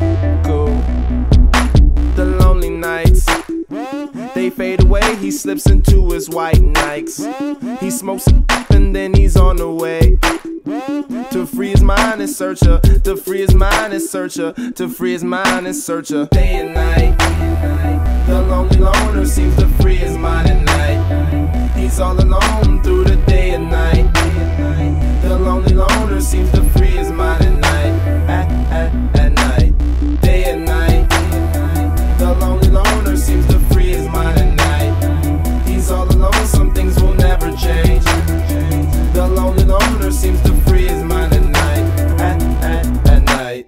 Speaker 6: The lonely nights, they fade away, he slips into his white Nikes. He smokes and then he's on the way to free his mind and searcher, to free his mind and searcher, to free his mind and searcher. Day and night, the lonely loner seems to free his mind at night. He's all alone through the day and night. The lonely loner seems to free his mind at night. At night, day and night, the lonely loner seems to free his mind at night. He's all alone, some things will never change. The lonely loner seems to free his mind at night. At night.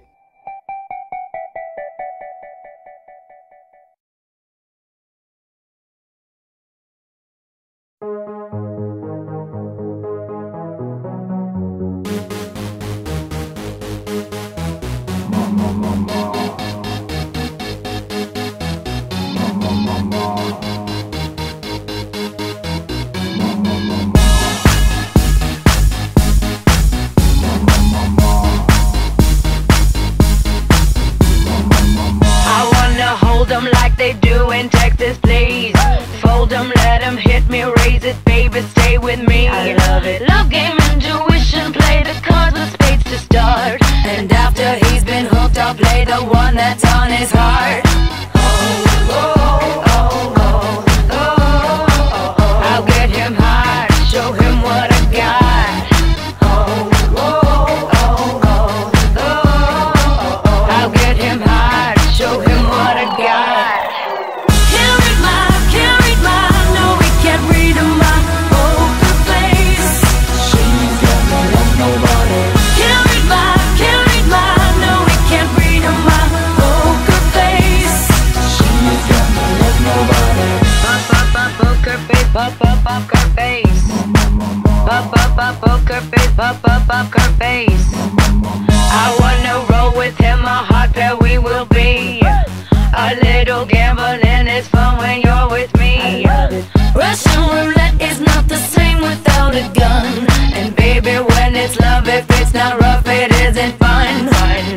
Speaker 2: Like they do in Texas, please. Fold them, let them hit me, raise it, baby, stay with me. I love it. Love game, intuition, play the cards with spades to start. And after he's been hooked, I'll play the one that's on his heart. I'll get him hard, show him what I got. I'll get him hard, show him what I got. Poker face,
Speaker 19: poker face, poker face. I wanna roll with him, a hot pair we will be. A little gambling is fun when you're with me. Russian roulette is not the same without a gun. And baby, when it's love, if it's not rough, it isn't fun.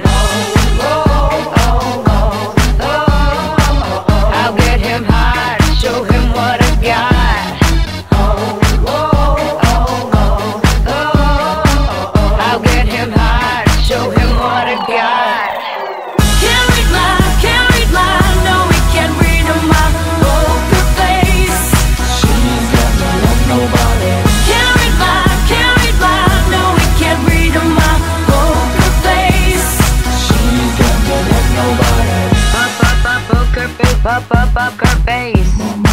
Speaker 19: I'll get him hot, show him what I got. I'll get him hot, show him what I got. Can't read my, no, we can't read my poker face. She's got no love, nobody. Can't read my, no, we can't read my poker face. She's got no love, nobody. Poker face, poker face.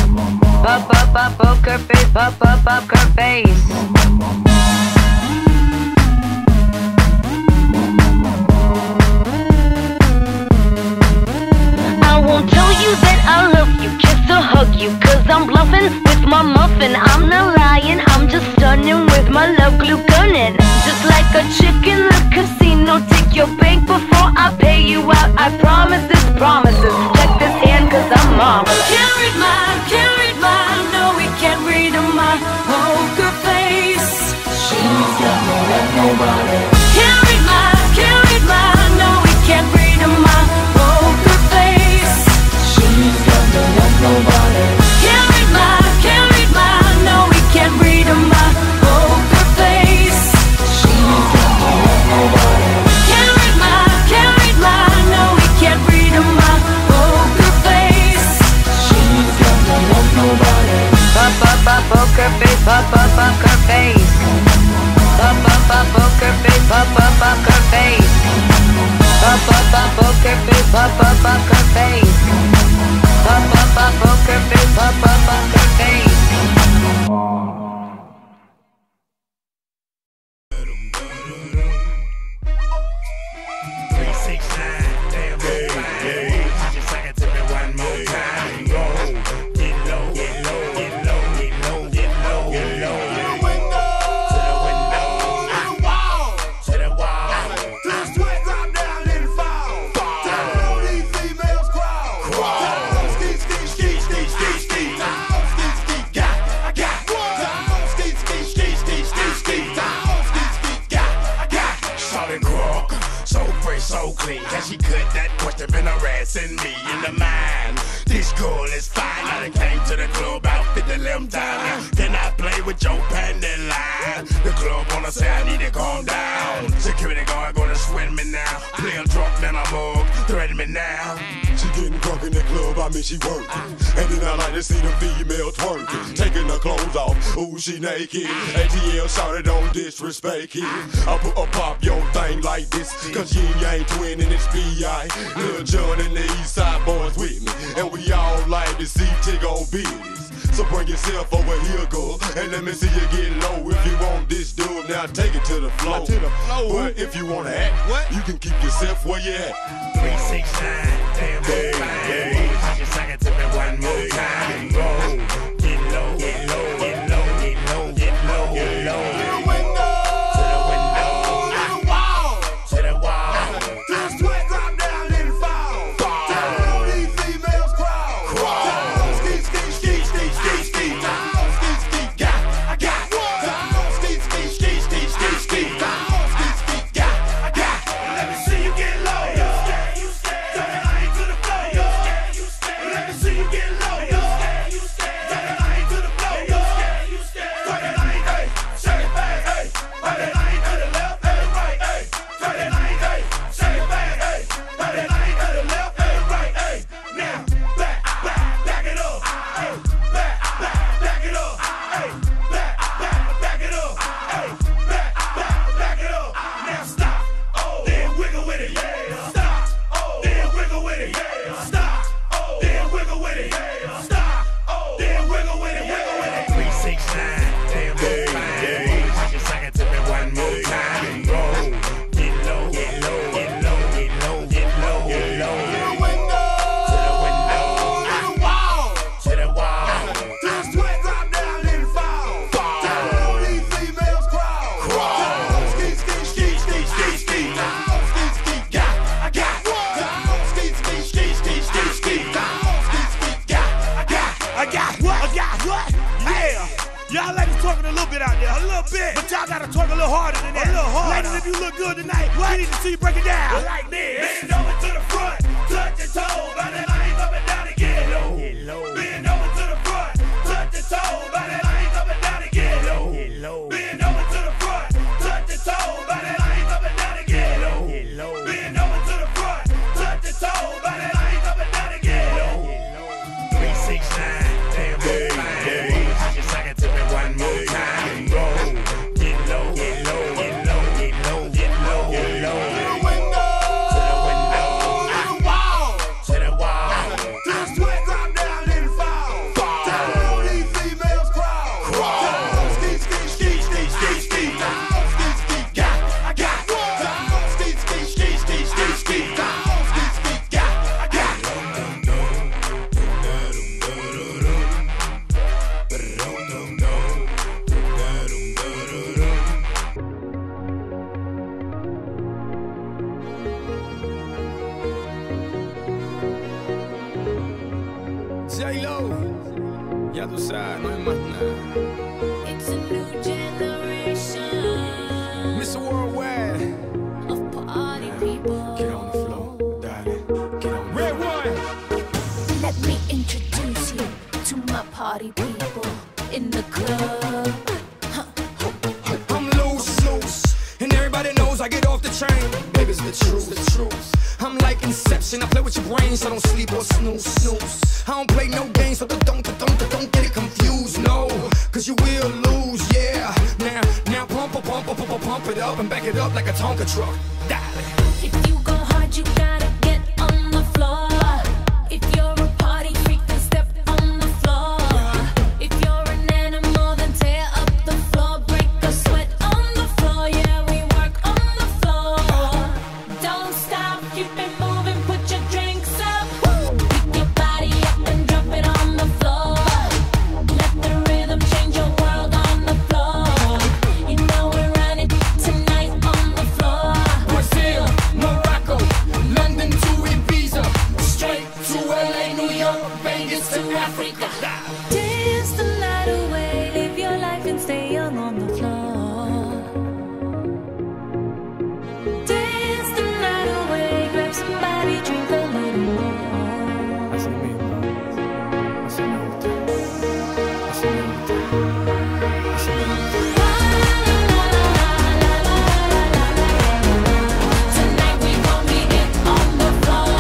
Speaker 19: Poker face, poker face. I won't tell you that I love you, kiss or hug you, cause I'm bluffing with my muffin. I'm not lying, I'm just stunning with my love glue gunning. Just like a chick in the casino, take your bank before I pay you out. I promise this promises, check this hand cause I'm marvelous. Can't read my, no we can't read my poker face. She's got no love, nobody. Can't read my, no we can't read my poker face. She's got no love, nobody. Can't read my, no we can't read my poker face. She's got no love, nobody. Can't read my, no we can't read my poker face. She's got no love, nobody. Poker face, poker face. Poker face, poker face. Poker face, poker face. Poker face, poker face.
Speaker 20: Can she cut that question been harassing me in the mind? This girl is fine. I done came to the club out 50 times. Can I play with your panty line? The club wanna say I need to calm down. Security guard gonna sweat me now. Play a drunk, then a mug, threaten me now.
Speaker 21: She getting drunk in the club, I mean she working. And then I like to see the female twerking. Taking her clothes off, ooh she naked. ATL shouted don't disrespect it. I put a pop your thing like this, cause yin yang twin and it's B.I. Lil Jon and the East Side boys with me. And we all like to see Tig on business. So bring yourself over here, girl, and let me see you get low. If you want this dub, now take it to the floor. But if you wanna act, you can keep yourself where you at.
Speaker 20: 369, damn, hey, just sing it to me one more time. Go, get low, get low, get low, get low, get low, get low. To the window, to the wall, to the wall. Till the sweat drop down and fall. Down on these females crawl. Down, ski, ski, ski, ski, ski, ski. Down, ski, ski, I got. Down, ski, ski, ski, ski, ski, ski. Down, ski, ski, I got. Let me see you get low. You scared? Turn the light to the floor. You scared? bit, but y'all gotta twerk a little harder than that. A little harder. Ladies, if you look good tonight, we need to see you break it down. Like this. Bend over to the front, touch your toe, by the lines up and down and get low. Bend over to the front, touch your toe, by the lines up and down and get low. Bend over to the front, touch your toe, by the lines up and down and get low. Bend over to the front, touch your toe, by the lines up and down and get low. 3, 6, 9, damn, baby. Just suck it to me one more time. Go, get low, get low, get low, get low, get low, get low. To the window, to the window, to the wall, to the wall. To the sweat drop down and fall. Tell me all these females crawl. Crawl. Ski, ski, ski, ski, ski, ski. Ski, ski, got, I got. Ski, ski, ski, ski, ski, ski. Ski, ski, got, I got.
Speaker 16: J-Lo, ya tú sabes, no hay más nada.
Speaker 1: It's a new generation
Speaker 16: Mr. Worldwide,
Speaker 1: of party people.
Speaker 16: get on the floor, darling, get on the
Speaker 1: Red one. Let me introduce you to my party people in the club.
Speaker 16: I'm loose, and everybody knows I get off the train. Baby, it's the truth, I'm like Inception, I play with your brain, so don't sleep or snooze. I don't play no games, so don't get it confused, no. Cause you will lose, yeah. Now pump it up and back it up like a Tonka truck. Darling.
Speaker 1: If you go hard, you gotta get on the floor. If you're a party freak, then step on the floor. If you're an animal, then tear up the floor. Break a sweat on the floor, yeah, we work on the floor. Don't stop, keep it moving, put your drinks up. Pick your body up and drop it on the floor. Let the rhythm change your world on the floor. You know we're running tonight on the floor.
Speaker 16: Brazil, Morocco, London to Ibiza, straight to LA, New York, Vegas to Africa.
Speaker 1: Dance the night away, live your life and stay young on the floor. Dance the night away, grab somebody, drink a little more. Tonight we gon' be it on the floor.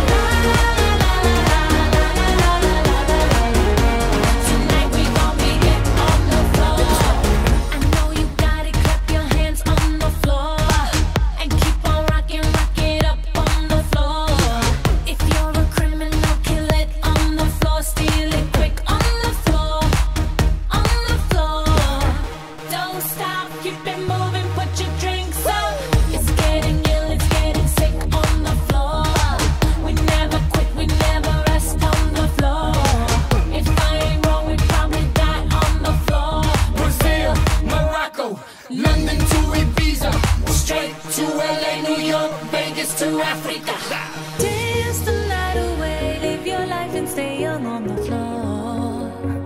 Speaker 1: Tonight we gon' be it on the floor. I know you got it, clap your hands on the floor and keep on rocking, rock it up on the floor. If you're a criminal, kill it on the floor, steal it quick on the floor, on the floor. Don't stop, keep it moving, put your drinks up. It's getting ill, it's getting sick on the floor. We never quit, we never rest on the floor. If I ain't wrong, we probably die on the floor.
Speaker 16: Brazil, Morocco, London to Ibiza, straight to LA, New York, Vegas to Africa.
Speaker 1: Dance the night away, live your life and stay young on the floor.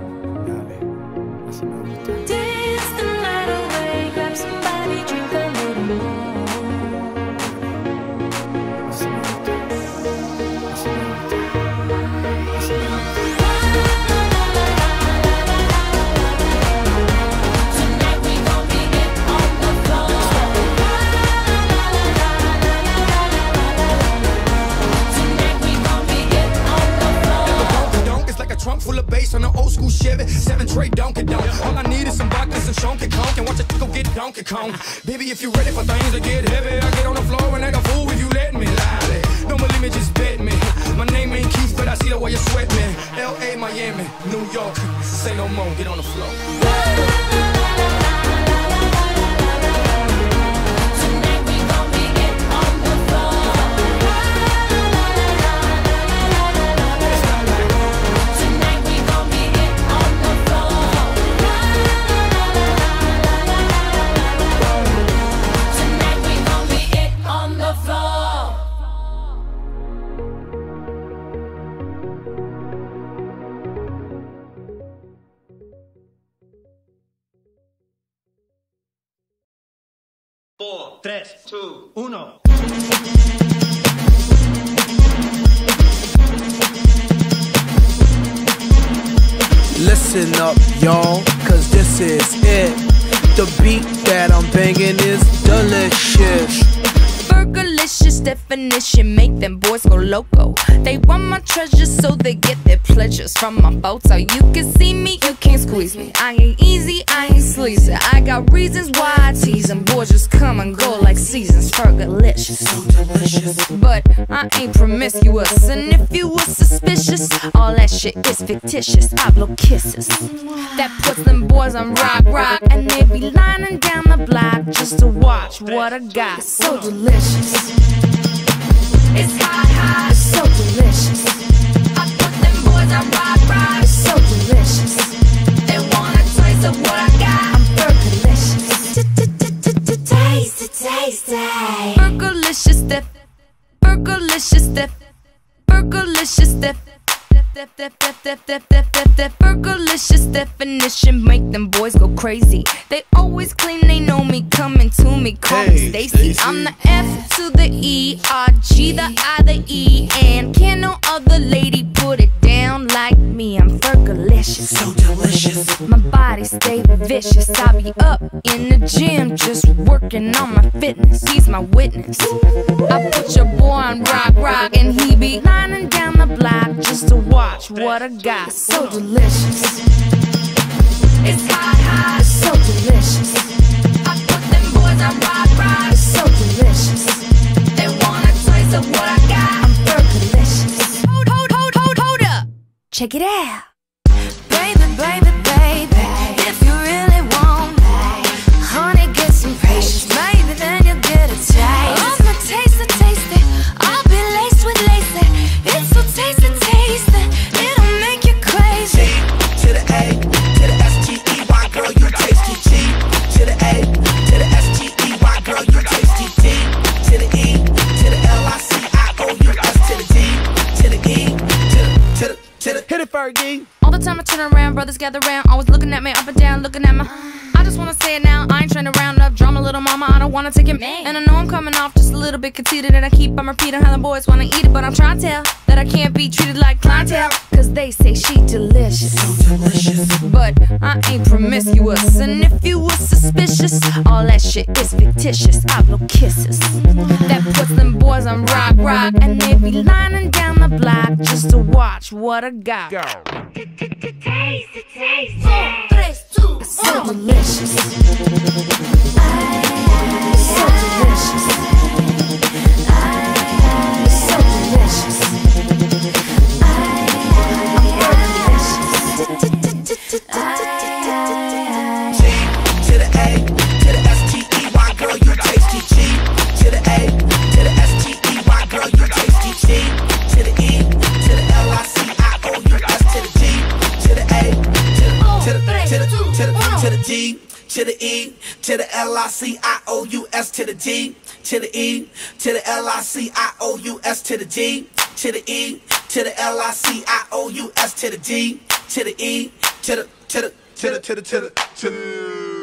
Speaker 1: Dance the night away, grab somebody, drink a little more. Tonight we gon' be it on the floor. Tonight we gon' be it on the floor.
Speaker 16: Donk is like a trunk full of bass on an old school Chevy 7 tray Donkey Donk. All I need is some vodka, some Chunky Conk, and watch it go get Donkey Kong. Baby, if you ready for things to get heavy, I get on the floor and act a fool if you let me. Lie. Don't believe me, just bet me. My name ain't Keith, but I see the way you sweat me. LA, Miami, New York, say no more, get on the floor.
Speaker 3: 4, 3, 2, 1.
Speaker 22: Listen up, y'all, cause this is it. The beat that I'm banging is delicious.
Speaker 1: Burgerlicious definition, make them boys go loco. They want my treasures so they get their pleasures from my photo. You can see me, you can't squeeze me. I ain't easy, I ain't sleazy. I got reasons why I tease them. Boys just come and go like seasons. Burgerlicious, so delicious. But I ain't promiscuous, and if you were suspicious, all that shit is fictitious. I blow kisses that puts them boys on rock, and they be lining down the block just to watch what I got. So delicious. It's hot, it's so delicious. I put them boys on rock, it's so delicious. They want a taste of what I got. I'm burgerlicious. Taste. Burgerlicious dip. Burgerlicious dip. Burgerlicious dip. Burgerlicious definition, make them boys go crazy. They always claim they know me, coming to me, call me Stacy. I'm the F to the E, R, G, the I, the E, and can no other lady put it down like me. I'm Burgerlicious, so delicious. My body stay vicious. I be up in the gym, just working on my fitness. He's my witness. I put your boy on rock, and he be lining down the block just to watch what I got. So delicious. It's hot, it's so delicious. I put them boys on rock, it's so delicious. They want a taste of what I got. I'm Burgerlicious. Hold up. Check it out. Baby, if you really want, honey, get some patience. Maybe then you'll get a taste. I'm a taste it. I'll be laced with lace. It's so tasty. It'll make you crazy.
Speaker 7: To the A, to the S-T-E-Y, girl, you tasty. G, to the A, to the S-T-E-Y, girl, you tasty. D, to the E, to the L-I-C-I-O-U-S, to the D, to the E, to the
Speaker 22: Hit it, Fergie.
Speaker 1: All the time I turn around, brothers gather round, always looking at me up and down, looking at my. I just wanna say it now, I ain't trying to round up drama, little mama, I don't wanna take it. And I know I'm coming off just a little bit conceited, and I keep on repeating how the boys wanna eat it, but I'm trying to tell that I can't be treated like clientele, cause they say she delicious. So delicious. But I ain't promiscuous, and if you were suspicious, all that shit is fictitious. I blow kisses that puts them boys on rock, and they be lining down the block just to watch what I got. Taste. 4, 3, 2, so delicious. So delicious. So delicious.
Speaker 7: to the A, to the S-T-E-Y, girl, you tasty. G, to the A, to the S-T-E-Y, girl, you tasty. G, to the E, to the L-I-C-I-O-U-S, to the G, to the A, to the D, to the E, to the L-I-C-I-O-U-S, to the D, to the E, to the L-I-C-I-O-U-S, to the D, to the E, to the L-I-C-I-O-U-S, to the D, to the E, to the